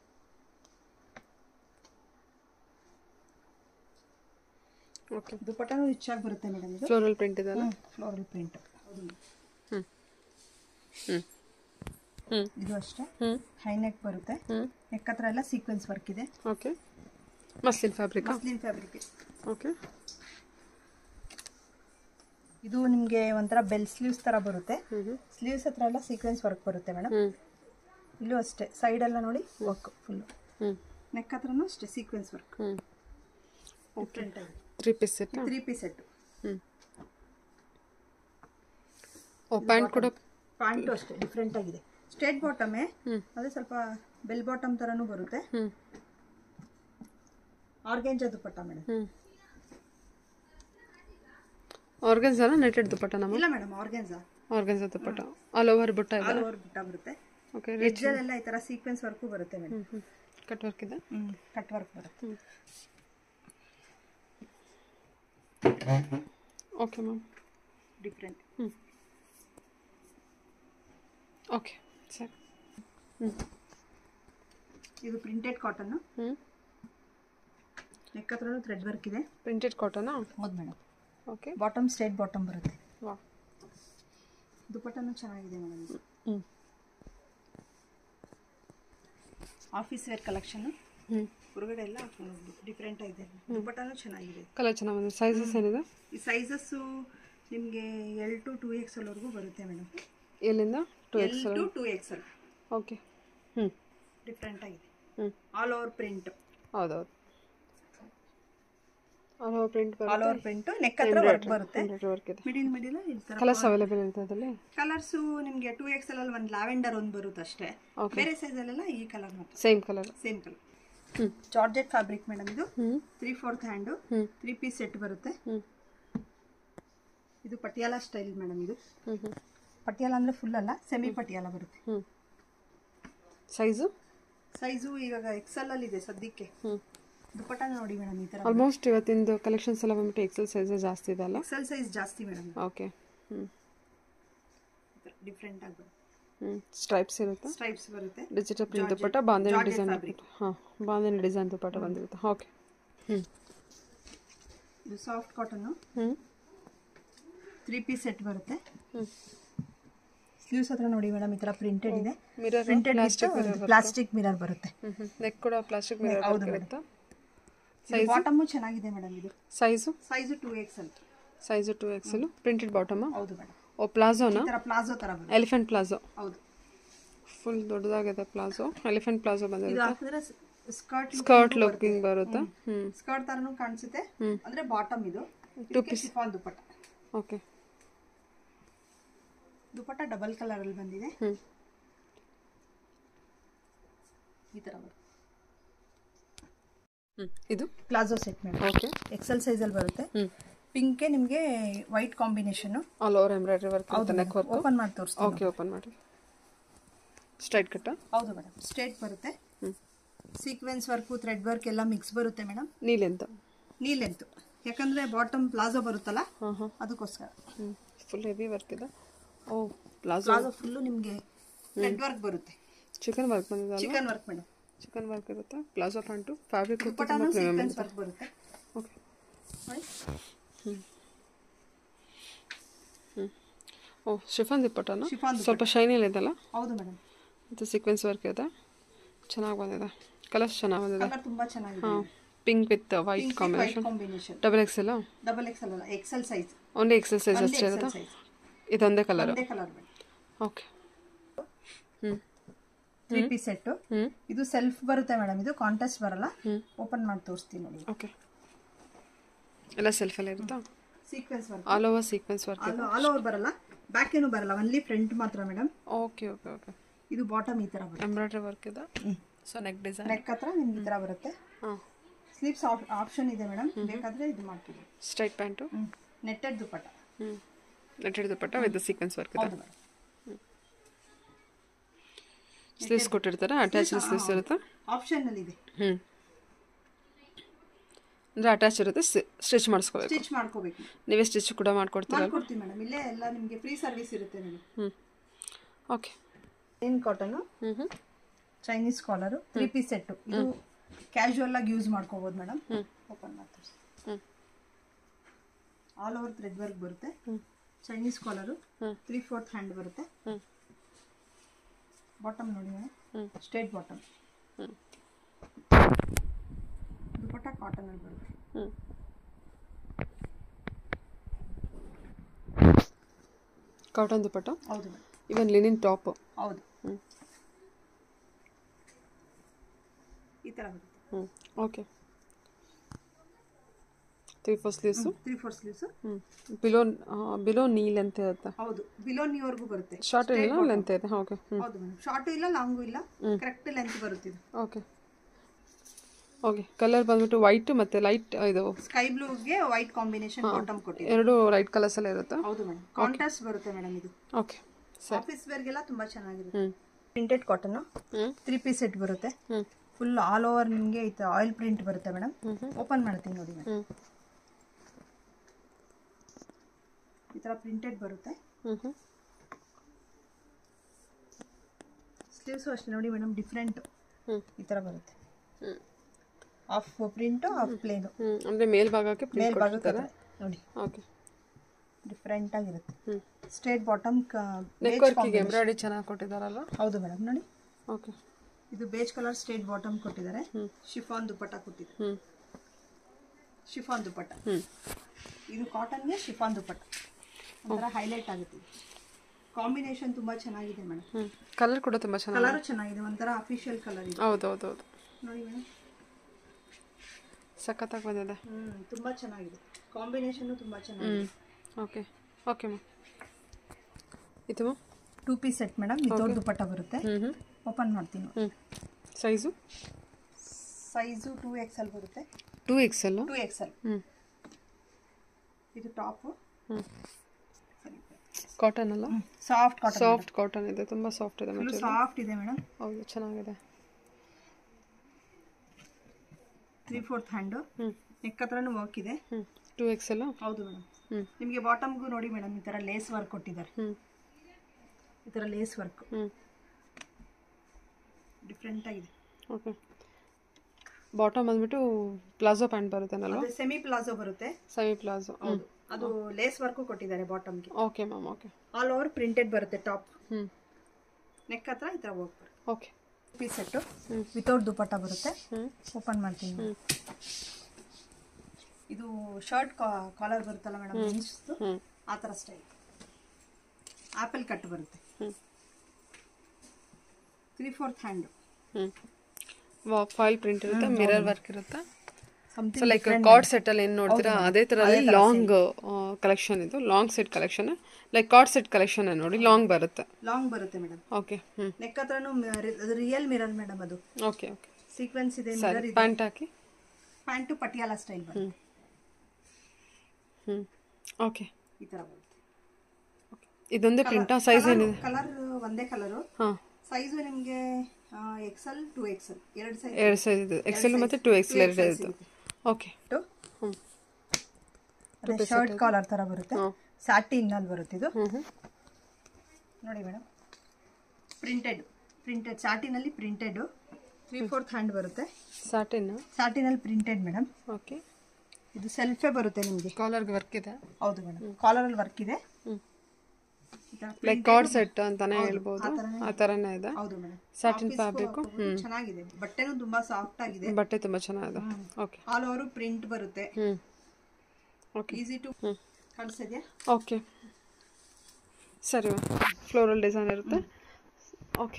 [SPEAKER 1] ಓಕೆ,
[SPEAKER 2] ದುಪ್ಪಟ್ಟನೂ ರಿಚ್ ಆಗಿ ಬರುತ್ತೆ ಮೇಡಮ್. ಇದು
[SPEAKER 1] ಫ್ಲೋರಲ್ ಪ್ರಿಂಟ್ ಇದೆ.
[SPEAKER 2] Floral print.
[SPEAKER 1] ಹ್ಞೂ ಹ್ಞೂ ಹ್ಞೂ
[SPEAKER 2] ಇದು ಅಷ್ಟೇ
[SPEAKER 1] ಹ್ಞೂ
[SPEAKER 2] ಹೈ ನೆಕ್ ಬರುತ್ತೆ.
[SPEAKER 1] ಹ್ಞೂ
[SPEAKER 2] ನೆಕ್ ಹತ್ರ ಎಲ್ಲ ಸೀಕ್ವೆನ್ಸ್ ವರ್ಕ್ ಇದೆ.
[SPEAKER 1] Okay, muslin fabric.
[SPEAKER 2] Muslin fabric.
[SPEAKER 1] Okay,
[SPEAKER 2] ಇದು ನಿಮಗೆ ಒಂಥರ ಬೆಲ್ ಸ್ಲೀವ್ಸ್ ಥರ ಬರುತ್ತೆ.
[SPEAKER 1] ಹ್ಞೂ
[SPEAKER 2] ಸ್ಲೀವ್ಸ್ ಹತ್ರ ಎಲ್ಲ ಸೀಕ್ವೆನ್ಸ್ ವರ್ಕ್ ಬರುತ್ತೆ ಮೇಡಮ್.
[SPEAKER 1] ಹ್ಞೂ
[SPEAKER 2] ಇಲ್ಲೂ ಅಷ್ಟೇ ಸೈಡೆಲ್ಲ ನೋಡಿ ವರ್ಕ್ ಫುಲ್ಲು.
[SPEAKER 1] ಹ್ಞೂ
[SPEAKER 2] ನೆಕ್ ಹತ್ರನೂ ಅಷ್ಟೇ ಸೀಕ್ವೆನ್ಸ್ ವರ್ಕ್.
[SPEAKER 1] ಹ್ಞೂ
[SPEAKER 2] ಡಿಫ್ರೆಂಟ್ ಆಗಿ
[SPEAKER 1] three piece set.
[SPEAKER 2] Three piece set.
[SPEAKER 1] ಹ್ಞೂ ಓ ಪ್ಯಾಂಟ್ ಕೂಡ.
[SPEAKER 2] ಪ್ಯಾಂಟು ಅಷ್ಟೇ ಡಿಫ್ರೆಂಟ್ ಆಗಿದೆ. ಸ್ಟ್ರೇಟ್ ಬಾಟಮೇ, ಅದೇ ಸ್ವಲ್ಪ ಬೆಲ್ ಬಾಟಮ್ ಥರನೂ ಬರುತ್ತೆ.
[SPEAKER 1] ಹ್ಞೂ
[SPEAKER 2] ಆರ್ಗೆಂಜಾ ದುಪ್ಪಟ್ಟ ಮೇಡಮ್.
[SPEAKER 1] ಹ್ಞೂ ಆರ್ಗೆನ್ಜಾನ ನೆಟೆಡ್ ದುಪ್ಪಟ್ಟ ನಮ್ಮ
[SPEAKER 2] ಇಲ್ಲ madam organza
[SPEAKER 1] organza dupatta all over ಬುಟ್ಟ ಇದೆ
[SPEAKER 2] ಆಲ್ ಓವರ್ ಬುಟ್ಟ ಬರುತ್ತೆ.
[SPEAKER 1] ಓಕೆ
[SPEAKER 2] ಎಡ್ಜಲ್ಲೆಲ್ಲ ಈ ಥರ ಸೀಕ್ವೆನ್ಸ್ ವರ್ಕು ಬರುತ್ತೆ ಮೇಡಮ್.
[SPEAKER 1] ಹ್ಞೂ ಕಟ್ ವರ್ಕ್ ಇದೆ.
[SPEAKER 2] ಹ್ಞೂ ಕಟ್ ವರ್ಕ್ ಬರುತ್ತೆ.
[SPEAKER 1] Okay ma'am
[SPEAKER 2] different.
[SPEAKER 1] ಹ್ಞೂ ಓಕೆ ಸರಿ. ಹ್ಞೂ
[SPEAKER 2] ಇದು ಪ್ರಿಂಟೆಡ್ ಕಾಟನ್ನು.
[SPEAKER 1] ಹ್ಞೂ
[SPEAKER 2] ನೆಕ್ ಹತ್ರನೂ ಥ್ರೆಡ್ ವರ್ಕ್ ಇದೆ.
[SPEAKER 1] ಪ್ರಿಂಟೆಡ್ ಕಾಟನಾ?
[SPEAKER 2] ಹೌದು madam.
[SPEAKER 1] Okay
[SPEAKER 2] bottom straight bottom ಬರುತ್ತೆ.
[SPEAKER 1] ವಾ
[SPEAKER 2] ದುಪ್ಪಟ್ಟನೂ ಚೆನ್ನಾಗಿದೆ ಮೇಡಮ್.
[SPEAKER 1] ಹ್ಞೂ
[SPEAKER 2] ಆಫೀಸ್ ವೇರ್ ಕಲೆಕ್ಷನ್ನು.
[SPEAKER 1] ಹ್ಞೂ
[SPEAKER 2] ಹೊರಗಡೆ ಎಲ್ಲ ಡಿಫ್ರೆಂಟ್ ಆಗಿದೆ. ದುಪ್ಪಟ್ಟನೂ ಚೆನ್ನಾಗಿದೆ.
[SPEAKER 1] ಕಲರ್ ಚೆನ್ನಾಗಿ ಬಂದಿದೆ. ಸೈಜಸ್ ಏನಿದೆ?
[SPEAKER 2] ಈ ಸೈಜಸ್ಸು ನಿಮಗೆ ಎಲ್ ಟು ಟೂ ಎಕ್ಸ್ ಎಲ್ವರೆಗೂ ಬರುತ್ತೆ ಮೇಡಮ್.
[SPEAKER 1] ಎಲ್ಲಿಂದ? To
[SPEAKER 2] L
[SPEAKER 1] X
[SPEAKER 2] to two X L.
[SPEAKER 1] Okay. ಹ್ಞೂ
[SPEAKER 2] ಡಿಫ್ರೆಂಟ್ ಆಗಿದೆ.
[SPEAKER 1] ಹ್ಞೂ
[SPEAKER 2] ಆಲ್ ಓವರ್ ಪ್ರಿಂಟ್.
[SPEAKER 1] ಹೌದೌದು ಆಲ್ ಓವರ್ ಪ್ರಿಂಟ್ ಬರುತ್ತೆ.
[SPEAKER 2] ಆಲ್ ಓವರ್ ಪ್ರಿಂಟು ನೆಕ್ ಹತ್ರ ವರ್ಕ್ ಬರುತ್ತೆ.
[SPEAKER 1] ವರ್ಕ್ ಇದೆ.
[SPEAKER 2] ಮಿಡಿಲ್ ಮಿಡಿಲ್ ಈ ಥರ
[SPEAKER 1] ಕಲರ್ಸ್ ಅವೈಲೇಬಲ್ ಇರುತ್ತೆ ಅದರಲ್ಲಿ.
[SPEAKER 2] ಕಲರ್ಸು ನಿಮಗೆ ಟೂ ಎಕ್ಸ್ ಎಲ್ ಅಲ್ಲಿ ಒಂದು ಲ್ಯಾವೆಂಡರ್ ಒಂದು ಬರುತ್ತೆ ಅಷ್ಟೇ. ಬೇರೆ ಸೈಜಲ್ಲೆಲ್ಲ ಈ ಕಲರ್ ಮಾತ್ರ.
[SPEAKER 1] Same colour.
[SPEAKER 2] Same colour.
[SPEAKER 1] ಹ್ಞೂ
[SPEAKER 2] ಜಾರ್ಜೆಟ್ ಫ್ಯಾಬ್ರಿಕ್ ಮೇಡಮ್ ಇದು.
[SPEAKER 1] ಹ್ಞೂ
[SPEAKER 2] ತ್ರೀ ಫೋರ್ತ್ ಹ್ಯಾಂಡು.
[SPEAKER 1] ಹ್ಞೂ
[SPEAKER 2] ತ್ರೀ ಪೀಸ್ ಸೆಟ್ ಬರುತ್ತೆ.
[SPEAKER 1] ಹ್ಞೂ
[SPEAKER 2] ಇದು ಪಟಿಯಾಲ ಸ್ಟೈಲ್ ಮೇಡಮ್. ಇದು
[SPEAKER 1] ಹ್ಞೂ ಹ್ಞೂ
[SPEAKER 2] ಪಟಿಯಾಲ ಅಂದರೆ ಫುಲ್ ಅಲ್ಲ, ಸೆಮಿ ಪಟಿಯಾಲ ಬರುತ್ತೆ.
[SPEAKER 1] ಹ್ಞೂ ಸೈಜು?
[SPEAKER 2] ಸೈಜು ಇವಾಗ ಎಕ್ಸೆಲ್ ಅಲ್ಲಿ ಇದೆ ಸದ್ಯಕ್ಕೆ.
[SPEAKER 1] ಹ್ಞೂ
[SPEAKER 2] ದುಪ್ಪಟ್ಟ ನೋಡಿ ಮೇಡಮ್ ಈ ಥರ.
[SPEAKER 1] ಆಲ್ಮೋಸ್ಟ್ ಇವತ್ತಿಂದು ಕಲೆಕ್ಷನ್ಸ್ ಎಲ್ಲ ಬಂದ್ಬಿಟ್ಟು ಎಕ್ಸೆಲ್ ಸೈಜ್ ಜಾಸ್ತಿ ಇದೆ ಅಲ್ಲ?
[SPEAKER 2] ಎಕ್ಸೆಲ್ ಸೈಜ್ ಜಾಸ್ತಿ ಮೇಡಮ್.
[SPEAKER 1] ಓಕೆ. ಹ್ಞೂ
[SPEAKER 2] ಡಿಫ್ರೆಂಟ್ ಆಗಿ ಬರುತ್ತೆ.
[SPEAKER 1] ಹ್ಞೂ ಸ್ಟ್ರೈಪ್ಸ್ ಇರುತ್ತೆ.
[SPEAKER 2] ಸ್ಟ್ರೈಪ್ಸ್ ಬರುತ್ತೆ.
[SPEAKER 1] Digital print dupatta bandhani design ಹಾಂ ಬಾಂಧಣಿ ಡಿಸೈನ್ ದುಪ್ಪಟ್ಟ ಬಂದಿರುತ್ತೆ. ಓಕೆ. ಹ್ಞೂ
[SPEAKER 2] ಇದು ಸಾಫ್ಟ್ ಕಾಟನ್ನು.
[SPEAKER 1] ಹ್ಞೂ
[SPEAKER 2] ತ್ರೀ ಪೀಸ್ ಸೆಟ್ ಬರುತ್ತೆ.
[SPEAKER 1] ಹ್ಞೂ
[SPEAKER 2] ಸ್ಲೀವ್ಸ್ ಹತ್ರ ನೋಡಿ ಮೇಡಮ್ ಈ ಥರ ಪ್ರಿಂಟೆಡ್ ಇದೆ.
[SPEAKER 1] ಮಿರರ್
[SPEAKER 2] ಪ್ರಿಂಟೆಡ್ ಪ್ಲಾಸ್ಟಿಕ್ ಮಿರರ್ ಬರುತ್ತೆ.
[SPEAKER 1] ಹ್ಞೂ ಹ್ಞೂ ನೆಕ್ ಕೂಡ ಪ್ಲಾಸ್ಟಿಕ್ ಮಿರರ್ ಬರುತ್ತೆ.
[SPEAKER 2] ಸೈಜ್ ಬಾಟಮು ಚೆನ್ನಾಗಿದೆ ಮೇಡಮ್. ಇದು
[SPEAKER 1] size?
[SPEAKER 2] Size two X L.
[SPEAKER 1] Size two X L. Printed bottom?
[SPEAKER 2] ಹೌದು ಮೇಡಮ್.
[SPEAKER 1] ಓ ಪ್ಲಾಜೋನಾ?
[SPEAKER 2] ಈ ಥರ ಪ್ಲಾಜೋ ಥರ ಬರುತ್ತೆ.
[SPEAKER 1] Elephant palazzo.
[SPEAKER 2] ಹೌದು.
[SPEAKER 1] ಫುಲ್ ದೊಡ್ಡದಾಗಿದೆ ಪ್ಲಾಜೋ. ಎಲಿಫೆಂಟ್ ಪ್ಲಾಜೋ ಬಂದಿರುತ್ತೆ.
[SPEAKER 2] ಇದು ಹಾಕಿದ್ರೆ ಸ್ಕರ್ಟ್
[SPEAKER 1] ಸ್ಕರ್ಟ್ ಲುಕಿಂಗ್ ಬರುತ್ತೆ. ಹ್ಞೂ
[SPEAKER 2] ಸ್ಕರ್ಟ್ ಥರನೂ ಕಾಣಿಸುತ್ತೆ. ಅಂದರೆ ಬಾಟಮ್ ಇದು.
[SPEAKER 1] Two piece
[SPEAKER 2] chiffon dupatta.
[SPEAKER 1] Okay.
[SPEAKER 2] Dupatta double colour ಅಲ್ಲಿ ಬಂದಿದೆ.
[SPEAKER 1] ಹ್ಞೂ
[SPEAKER 2] ಈ ಥರ ಬರುತ್ತೆ.
[SPEAKER 1] ಹ್ಞೂ ಇದು
[SPEAKER 2] palazzo set madam.
[SPEAKER 1] Okay.
[SPEAKER 2] XL ಸೈಜಲ್ಲಿ ಬರುತ್ತೆ.
[SPEAKER 1] ಹ್ಞೂ
[SPEAKER 2] ಪಿಂಕ್ಗೆ ನಿಮಗೆ white combination.
[SPEAKER 1] All over embroidery work ಇರುತ್ತೆ. Neck work.
[SPEAKER 2] ಓಪನ್ ಮಾಡಿ ತೋರಿಸ್ತೀನಿ.
[SPEAKER 1] ಓಕೆ ಓಪನ್ ಮಾಡಿ. ಸ್ಟ್ರೈಟ್ ಕಟ್ಟ?
[SPEAKER 2] ಹೌದು ಮೇಡಮ್. ಸ್ಟ್ರೇಟ್ ಬರುತ್ತೆ.
[SPEAKER 1] ಹ್ಞೂ
[SPEAKER 2] ಸೀಕ್ವೆನ್ಸ್ ವರ್ಕು ಥ್ರೆಡ್ ವರ್ಕ್ ಎಲ್ಲ ಮಿಕ್ಸ್ ಬರುತ್ತೆ ಮೇಡಮ್.
[SPEAKER 1] ನೀಲೆಂತ?
[SPEAKER 2] Knee length. ಯಾಕಂದರೆ ಬಾಟಮ್ ಪ್ಲಾಜೋ ಬರುತ್ತಲ್ಲ
[SPEAKER 1] ಹಾಂ ಹಾಂ
[SPEAKER 2] ಅದಕ್ಕೋಸ್ಕರ.
[SPEAKER 1] ಹ್ಞೂ ಫುಲ್ ಹೆವಿ ವರ್ಕ್ ಇದೆ. ಓ ಪ್ಲಾಜೋ.
[SPEAKER 2] ಪ್ಲಾಜೋ ಫುಲ್ಲು ನಿಮಗೆ ಥ್ರೆಡ್ ವರ್ಕ್ ಬರುತ್ತೆ.
[SPEAKER 1] ಚಿಕನ್ ವರ್ಕ್ ಬಂದಿದೆ.
[SPEAKER 2] Chikan work madam.
[SPEAKER 1] Chikan work ಇರುತ್ತೆ. ಪ್ಲಾಜೋ ಪ್ಯಾಂಟು ಫ್ಯಾಬ್ರಿಕ್
[SPEAKER 2] ದುಪ್ಪಟ್ಟನೂ ಸೀಕ್ವೆನ್ಸ್ ವರ್ಕ್ ಬರುತ್ತೆ.
[SPEAKER 1] ಓಕೆ. ಹ್ಞೂ ಹ್ಞೂ ಓ ಶಿಫಾನ್ ದುಪ್ಪಟ್ಟನ?
[SPEAKER 2] ಶಿಫಾನ್
[SPEAKER 1] ಸ್ವಲ್ಪ ಶೈನಿಲ್ ಇದೆಲ್ಲ?
[SPEAKER 2] ಹೌದು ಮೇಡಮ್.
[SPEAKER 1] ಮತ್ತು ಸೀಕ್ವೆನ್ಸ್ ವರ್ಕ್ ಇದೆ. ಚೆನ್ನಾಗಿ ಬಂದಿದೆ. ಕಲರ್ಸ್ ಚೆನ್ನಾಗಿ ಬಂದಿದೆ.
[SPEAKER 2] ಕಲರ್ ತುಂಬ ಚೆನ್ನಾಗಿದೆ.
[SPEAKER 1] ಹಾಂ pink with white combination.
[SPEAKER 2] Combination.
[SPEAKER 1] Double XL?
[SPEAKER 2] Double XL ಅಲ್ಲ, XL size.
[SPEAKER 1] Only XL size ಅಷ್ಟೇ ಇರುತ್ತಾ? ಇದೊಂದೇ ಕಲರ್?
[SPEAKER 2] ಒಂದೇ ಕಲರ್ ಮೇಡಮ್.
[SPEAKER 1] ಓಕೆ. ಹ್ಞೂ
[SPEAKER 2] ತ್ರೀ ಪೀಸ್ ಸೆಟ್ಟು.
[SPEAKER 1] ಹ್ಞೂ
[SPEAKER 2] ಇದು ಸೆಲ್ಫ್ ಬರುತ್ತೆ ಮೇಡಮ್. ಇದು ಕಾಂಟೆಸ್ಟ್ ಬರಲ್ಲ. ಓಪನ್ ಮಾಡಿ ತೋರಿಸ್ತೀನಿ ನೋಡಿ.
[SPEAKER 1] ಓಕೆ. ಎಲ್ಲ ಸೆಲ್ಫಲ್ಲಿ ಇರುತ್ತಾ?
[SPEAKER 2] Sequins work.
[SPEAKER 1] All over sequins work.
[SPEAKER 2] All over ಬರಲ್ಲ, ಬ್ಯಾಕ್ ಏನು ಬರಲ್ಲ, ಒನ್ಲಿ ಫ್ರಂಟ್ ಮಾತ್ರ ಮೇಡಮ್.
[SPEAKER 1] Okay okay okay.
[SPEAKER 2] ಇದು ಬಾಟಮ್ ಈ ಥರ ಬರುತ್ತೆ.
[SPEAKER 1] ಎಂಬ್ರಾಯ್ಡ್ರಿ ವರ್ಕ್ ಇದೆ. So neck design.
[SPEAKER 2] ನೆಕ್ ಹತ್ರ ನಿಮ್ಗೆ ಈ ಥರ ಬರುತ್ತೆ.
[SPEAKER 1] ಹಾಂ
[SPEAKER 2] ಸ್ಲೀವ್ಸ್ ಆಪ್ಷನ್ ಇದೆ ಮೇಡಮ್. ಬೇಕಾದರೆ ಇದು ಮಾಡ್ತೀವಿ.
[SPEAKER 1] Straight pant.
[SPEAKER 2] ನೆಟ್ಟೆಡ್ ದುಪ್ಪಟ್ಟ.
[SPEAKER 1] ಹ್ಞೂ netted dupatta with sequins work ಇದೆ.
[SPEAKER 2] ಹೌದು ಮೇಡಮ್.
[SPEAKER 1] ಸ್ಲೀವ್ಸ್ ಕೊಟ್ಟಿರ್ತಾರೆ. ಅಟ್ಯಾಚ್ ಸ್ಲೀವ್ಸ್ ಇರುತ್ತೆ.
[SPEAKER 2] ಆಪ್ಷನಲ್ಲಿ ಇದೆ.
[SPEAKER 1] ಹ್ಞೂ ಅಂದರೆ ಅಟ್ಯಾಚ್ ಇರುತ್ತೆ. ಸ್ಟಿಚ್ ಮಾಡಿಸ್ಕೋಬೇಕು.
[SPEAKER 2] ಸ್ಟಿಚ್ ಮಾಡ್ಕೋಬೇಕು.
[SPEAKER 1] ನೀವೇ ಸ್ಟಿಚ್ ಕೂಡ ಮಾಡ್ಕೊಡ್ತೀರಾ?
[SPEAKER 2] ಮಾಡ್ಕೊಡ್ತೀವಿ ಮೇಡಮ್. ಇಲ್ಲೇ ಎಲ್ಲ ನಿಮಗೆ ಫ್ರೀ ಸರ್ವಿಸ್ ಇರುತ್ತೆ ಮೇಡಮ್.
[SPEAKER 1] ಹ್ಞೂ ಓಕೆ.
[SPEAKER 2] In cotton.
[SPEAKER 1] ಹ್ಞೂ ಹ್ಞೂ
[SPEAKER 2] Chinese collar. Three piece set. ಇದು ಕ್ಯಾಶುವಲ್ ಆಗಿ ಯೂಸ್ ಮಾಡ್ಕೋಬೋದು ಮೇಡಮ್.
[SPEAKER 1] ಹ್ಞೂ
[SPEAKER 2] ಓಪನ್ ಮಾಡ್ತೀವಿ.
[SPEAKER 1] ಹ್ಞೂ
[SPEAKER 2] ಆಲ್ ಓವರ್ ಥ್ರೆಡ್ ವರ್ಕ್ ಬರುತ್ತೆ.
[SPEAKER 1] ಹ್ಞೂ
[SPEAKER 2] ಚೈನೀಸ್ ಕಾಲರು.
[SPEAKER 1] ಹ್ಞೂ
[SPEAKER 2] ತ್ರೀ ಫೋರ್ತ್ ಹ್ಯಾಂಡ್ ಬರುತ್ತೆ.
[SPEAKER 1] ಹ್ಞೂ
[SPEAKER 2] ಬಾಟಮ್ ನೋಡಿ ಮೇಡಮ್.
[SPEAKER 1] ಹ್ಞೂ
[SPEAKER 2] ಸ್ಟ್ರೇಟ್ ಬಾಟಮ್.
[SPEAKER 1] ಹ್ಞೂ
[SPEAKER 2] ದುಪ್ಪಟ್ಟ ಕಾಟನಲ್ಲಿ ಬರುತ್ತೆ.
[SPEAKER 1] ಹ್ಞೂ ಕಾಟನ್ ದುಪ್ಪಟ್ಟ.
[SPEAKER 2] ಹೌದು ಮೇಡಮ್.
[SPEAKER 1] ಇವನ್ ಲಿನಿನ್ ಟಾಪ್.
[SPEAKER 2] ಹೌದು.
[SPEAKER 1] ಹ್ಞೂ
[SPEAKER 2] ಈ ಥರ ಬರುತ್ತೆ.
[SPEAKER 1] ಹ್ಞೂ okay. Three four sleeves.
[SPEAKER 2] Three four sleeves.
[SPEAKER 1] ಹ್ಞೂ ಬಿಲೋ ಬಿಲೋ ನೀ ಲೆಂತ್ ಇರುತ್ತೆ.
[SPEAKER 2] ಹೌದು. ಬಿಲೋ ನೀವರೆಗೂ ಬರುತ್ತೆ.
[SPEAKER 1] ಶಾರ್ಟ್ ಇಲ್ಲ ಲೆಂತ್ ಇದೆ. ಓಕೆ. ಹ್ಞೂ
[SPEAKER 2] ಹೌದು ಮೇಡಮ್. ಶಾರ್ಟು ಇಲ್ಲ ಲಾಂಗು ಇಲ್ಲ, ಕರೆಕ್ಟ್ ಲೆಂತ್ ಬರುತ್ತೆ ಇದು.
[SPEAKER 1] ಓಕೆ ಓಕೆ, ಕಲರ್ ಬಂದ್ಬಿಟ್ಟು ವೈಟ್ ಮತ್ತು ಲೈಟ್ ಇದು
[SPEAKER 2] ಸ್ಕೈ ಬ್ಲೂಗೆ ವೈಟ್ ಕಾಂಬಿನೇಷನ್ ಬಾಟಮ್ ಕೊಟ್ಟಿದೆ.
[SPEAKER 1] ಎರಡು ಲೈಟ್ ಕಲರ್ಸ್ ಎಲ್ಲ ಇರುತ್ತೆ.
[SPEAKER 2] ಹೌದು ಮೇಡಮ್, ಕಾಂಟ್ರಾಸ್ಟ್ ಬರುತ್ತೆ ಮೇಡಮ್ ಇದು.
[SPEAKER 1] ಓಕೆ,
[SPEAKER 2] ಆಫೀಸ್ ವೇರ್ಗೆಲ್ಲ ತುಂಬಾ ಚೆನ್ನಾಗಿರುತ್ತೆ. Printed cotton three piece set ಬರುತ್ತೆ. ಫುಲ್ ಆಲ್ ಓವರ್ ನಿಮಗೆ ಇದು ಆಯಿಲ್ ಪ್ರಿಂಟ್ ಬರುತ್ತೆ ಮೇಡಮ್. ಓಪನ್ ಮಾಡ್ತೀನಿ ನೋಡಿ ಮೇಡಮ್. ಈ ತರ ಪ್ರಿಂಟೆಡ್ ಬರುತ್ತೆ. ಸ್ಲೀವ್ಸ್ ಅಷ್ಟೇ ನೋಡಿ ಮೇಡಮ್, ಡಿಫ್ರೆಂಟ್ ಈ ತರ ಬರುತ್ತೆ. ಆಫ್ ಪ್ರಿಂಟ್ ಆಫ್ ಪ್ಲೇನ್
[SPEAKER 1] ಅಂದ್ರೆ ಮೇಲ್ಭಾಗಕ್ಕೆ
[SPEAKER 2] ಮೇಲ್ಭಾಗಕ್ಕೆ ನೋಡಿ.
[SPEAKER 1] ಓಕೆ,
[SPEAKER 2] ಡಿಫ್ರೆಂಟ್ ಆಗಿರುತ್ತೆ. ಸ್ಟ್ರೇಟ್ ಬಾಟಮ್
[SPEAKER 1] ನೆಕ್ ವರ್ಕಿಗೆ ಎಂಬ್ರಾಯ್ಡರಿ ಚೆನ್ನಾಗಿ ಕೊಟ್ಟಿದ್ದಾರಲ್ಲ.
[SPEAKER 2] ಹೌದು ಮೇಡಮ್ ನೋಡಿ.
[SPEAKER 1] ಓಕೆ,
[SPEAKER 2] ಇದು ಬೇಜ್ ಕಲರ್ ಸ್ಟ್ರೇಟ್ ಬಾಟಮ್ ಕೊಟ್ಟಿದ್ದಾರೆ. ಶಿಫಾನ್ ದುಪಟ್ಟ ಕೊಟ್ಟಿದ್ದಾರೆ. ಶಿಫಾನ್ ದುಪಟ್ಟ. ಇದು ಕಾಟನ್ಗೆ ಶಿಫಾನ್ ದುಪಟ್ಟ ಒಂಥರ ಹೈಲೈಟ್ ಆಗುತ್ತೆ. ಕಾಂಬಿನೇಷನ್ ತುಂಬಾ ಚೆನ್ನಾಗಿದೆ ಮೇಡಮ್.
[SPEAKER 1] ಕಲರ್ ಕೂಡ ತುಂಬಾ ಚೆನ್ನಾಗಿದೆ.
[SPEAKER 2] ಕಲರ್ ಚೆನ್ನಾಗಿದೆ, ಒಂಥರ ಅಫಿಷಿಯಲ್ ಕಲರ್ ಇದೆ.
[SPEAKER 1] ಹೌದು ಹೌದು ಹೌದು
[SPEAKER 2] ನೋಡಿ ಮೇಡಮ್,
[SPEAKER 1] ಸಖತ್ತಾಗಿ ಬಂದಿದೆ.
[SPEAKER 2] ಹ್ಮ್ ತುಂಬಾ ಚೆನ್ನಾಗಿದೆ. ಕಾಂಬಿನೇಷನ್ ತುಂಬಾ ಚೆನ್ನಾಗಿದೆ.
[SPEAKER 1] Okay okay ma'am. ಇದು
[SPEAKER 2] two piece set madam, without dupatta ಬರುತ್ತೆ. ಓಪನ್ ಮಾಡ್ತೀನಿ.
[SPEAKER 1] Size
[SPEAKER 2] size two X L ಬರುತ್ತೆ.
[SPEAKER 1] Two X L
[SPEAKER 2] two X L ಇದು ಟಾಪ್.
[SPEAKER 1] ಕಾಟನ್ ಅಲ್ಲ,
[SPEAKER 2] ಸಾಫ್ಟ್ ಕಾಟನ್.
[SPEAKER 1] ಸಾಫ್ಟ್ ಕಾಟನ್ ಇದೆ, ತುಂಬಾ ಸಾಫ್ಟ್ ಇದೆ.
[SPEAKER 2] ಮೆಟೀರಿಯಲ್ ಸಾಫ್ಟ್ ಇದೆ ಮೇಡಮ್.
[SPEAKER 1] ಹೌದು, ಚೆನ್ನಾಗಿದೆ.
[SPEAKER 2] ತ್ರೀ ಫೋರ್ತ್ ಹ್ಯಾಂಡು, ನೆಕ್ ಹತ್ರನೂ ವರ್ಕ್ ಇದೆ.
[SPEAKER 1] Two X L.
[SPEAKER 2] ಹೌದು ಮೇಡಮ್. ನಿಮಗೆ ಬಾಟಮ್ಗೂ ನೋಡಿ ಮೇಡಮ್, ಈ ತರ ಲೇಸ್ ವರ್ಕ್ ಕೊಟ್ಟಿದ್ದಾರೆ. ಈ ತರ ಲೇಸ್ ವರ್ಕ್ ಡಿಫ್ರೆಂಟ್ ಆಗಿದೆ.
[SPEAKER 1] ಓಕೆ, ಬಾಟಮ್ ಬಂದ್ಬಿಟ್ಟು ಪ್ಲಾಜೋ ಪ್ಯಾಂಟ್ ಬರುತ್ತೆ ಅಲ್ವಾ?
[SPEAKER 2] ಸೆಮಿ ಪ್ಲಾಜೋ ಬರುತ್ತೆ.
[SPEAKER 1] ಸೆಮಿ ಪ್ಲಾಜೋ,
[SPEAKER 2] ಹೌದು. ಅದು ಲೇಸ್ ವರ್ಕ್ ಕೊಟ್ಟಿದ್ದಾರೆ ಬಾಟಮ್ಗೆ.
[SPEAKER 1] Okay ma'am. Okay,
[SPEAKER 2] all over printed ಬರುತ್ತೆ ಟಾಪ್. ನೆಕ್ ಹತ್ರ ಈ ತರ ವರ್ಕ್ ಬರುತ್ತೆ.
[SPEAKER 1] Okay,
[SPEAKER 2] piece set without dupatta ಬರುತ್ತೆ. ಓಪನ್ ಮಾಡ್ತೀನಿ. ಇದು ಶರ್ಟ್ ಕಾಲರ್ ಬರುತ್ತಲ್ಲ ಮೇಡಮ್, ಜೀನ್ಸ್ ಆ ತರ ಸ್ಟೈಲ್. ಆಪಲ್ ಕಟ್ ಬರುತ್ತೆ. Three fourth hand.
[SPEAKER 1] Foil print ಇರುತ್ತೆ, ಮಿರರ್ ವರ್ಕ್ ಇರುತ್ತೆ. ಸೊ ಲೈಕ್ ಕಾರ್ಡ್ ಸೆಟ್ ಅಲ್ಲಿ ಏನ್ ನೋಡ್ತೀರಾ ಅದೇ ತರ ಲಾಂಗ್ ಕಲೆಕ್ಷನ್. ಇದು long set collection, like card set collection ನೋಡಿ. ಲಾಂಗ್ ಬರುತ್ತೆ.
[SPEAKER 2] ಲಾಂಗ್ ಬರುತ್ತೆ ಮೇಡಮ್.
[SPEAKER 1] ಓಕೆ,
[SPEAKER 2] ನೆಕ್ ಹತ್ರನು ರಿಯಲ್ ಮಿರರ್ ಮೇಡಮ್. ಅದು
[SPEAKER 1] ಓಕೆ ಓಕೆ
[SPEAKER 2] ಸೀಕ್ವೆನ್ಸ್ ಇದೆ. ಮಿರರ್ ಇದೆ.
[SPEAKER 1] ಪ್ಯಾಂಟ್ ಹಾಕಿ,
[SPEAKER 2] ಪ್ಯಾಂಟ್ ಪಟಿಯಾಲ ಸ್ಟೈಲ್ ಬರುತ್ತೆ.
[SPEAKER 1] ಹ್ಮ್ ಓಕೆ,
[SPEAKER 2] ಈ ತರ ಬರುತ್ತೆ.
[SPEAKER 1] ಇದೊಂದೇ ಪ್ರಿಂಟ್. ಸೈಜ್ ಏನಿದೆ?
[SPEAKER 2] ಕಲರ್ ಒಂದೇ ಕಲರ್.
[SPEAKER 1] ಹಾ,
[SPEAKER 2] ಸೈಜ್ ನಿಮಗೆ ಎಕ್ಸೆಲ್ ಟೂ ಎಕ್ಸೆಲ್ ಎರಡು ಸೈಜ್.
[SPEAKER 1] ಎರಡು ಸೈಜ್ ಇದೆ, ಎಕ್ಸೆಲ್ ಮತ್ತೆ ಟೂ ಎಕ್ಸೆಲ್ ಎರಡು ಇದೆ. ಓಕೆ,
[SPEAKER 2] ಶರ್ಟ್ ಕಾಲರ್ ತರ ಬರುತ್ತೆ. ಸ್ಯಾಟಿನ್ ನಲ್ಲಿ ಬರುತ್ತೆ ಇದು. ನೋಡಿ ಮೇಡಮ್, ಪ್ರಿಂಟೆಡ್ ಪ್ರಿಂಟೆಡ್ ಸ್ಯಾಟಿನ್ ಅಲ್ಲಿ ಪ್ರಿಂಟೆಡ್. ತ್ರೀ ಫೋರ್ತ್ ಹ್ಯಾಂಡ್ ಬರುತ್ತೆ.
[SPEAKER 1] ಸ್ಯಾಟಿನ್
[SPEAKER 2] ಸ್ಯಾಟಿನ್ ಅಲ್ಲಿ ಪ್ರಿಂಟೆಡ್ ಮೇಡಮ್.
[SPEAKER 1] ಓಕೆ,
[SPEAKER 2] ಇದು ಸೆಲ್ಫೇ ಬರುತ್ತೆ ನಿಮಗೆ.
[SPEAKER 1] ಕಾಲರ್ಗೆ ವರ್ಕ್ ಇದೆ.
[SPEAKER 2] ಹೌದು ಮೇಡಮ್, ಕಾಲರ್ ಅಲ್ಲಿ ವರ್ಕ್ ಇದೆ.
[SPEAKER 1] ಲೈಕ್ ಕಾರ್ಡ್ ಸೆಟ್ ಅಂತಾನೆ ಹೇಳ್ಬೋದು, ಆ ತರನೇ ಇದೆ.
[SPEAKER 2] ಹೌದು ಮೇಡಮ್.
[SPEAKER 1] ಸ್ಯಾಟಿನ್ ಫ್ಯಾಬ್ರಿಕ್
[SPEAKER 2] ಚೆನ್ನಾಗಿದೆ. ಬಟ್ಟೆನೂ ತುಂಬಾ ಸಾಫ್ಟ್ ಆಗಿದೆ.
[SPEAKER 1] ಬಟ್ಟೆ ತುಂಬಾ ಚೆನ್ನಾಗಿದೆ. ಓಕೆ,
[SPEAKER 2] ಆಲ್ ಓವರ್ ಪ್ರಿಂಟ್ ಬರುತ್ತೆ.
[SPEAKER 1] ಹ್ಮ್ ಓಕೆ,
[SPEAKER 2] ಈಸಿ ಟು ಕಳಿಸಿದ್ಯಾ?
[SPEAKER 1] ಓಕೆ, ಸರಿ ಮ್ಯಾಮ್. ಫ್ಲೋರಲ್ ಡಿಸೈನ್ ಇರುತ್ತೆ. ಓಕೆ,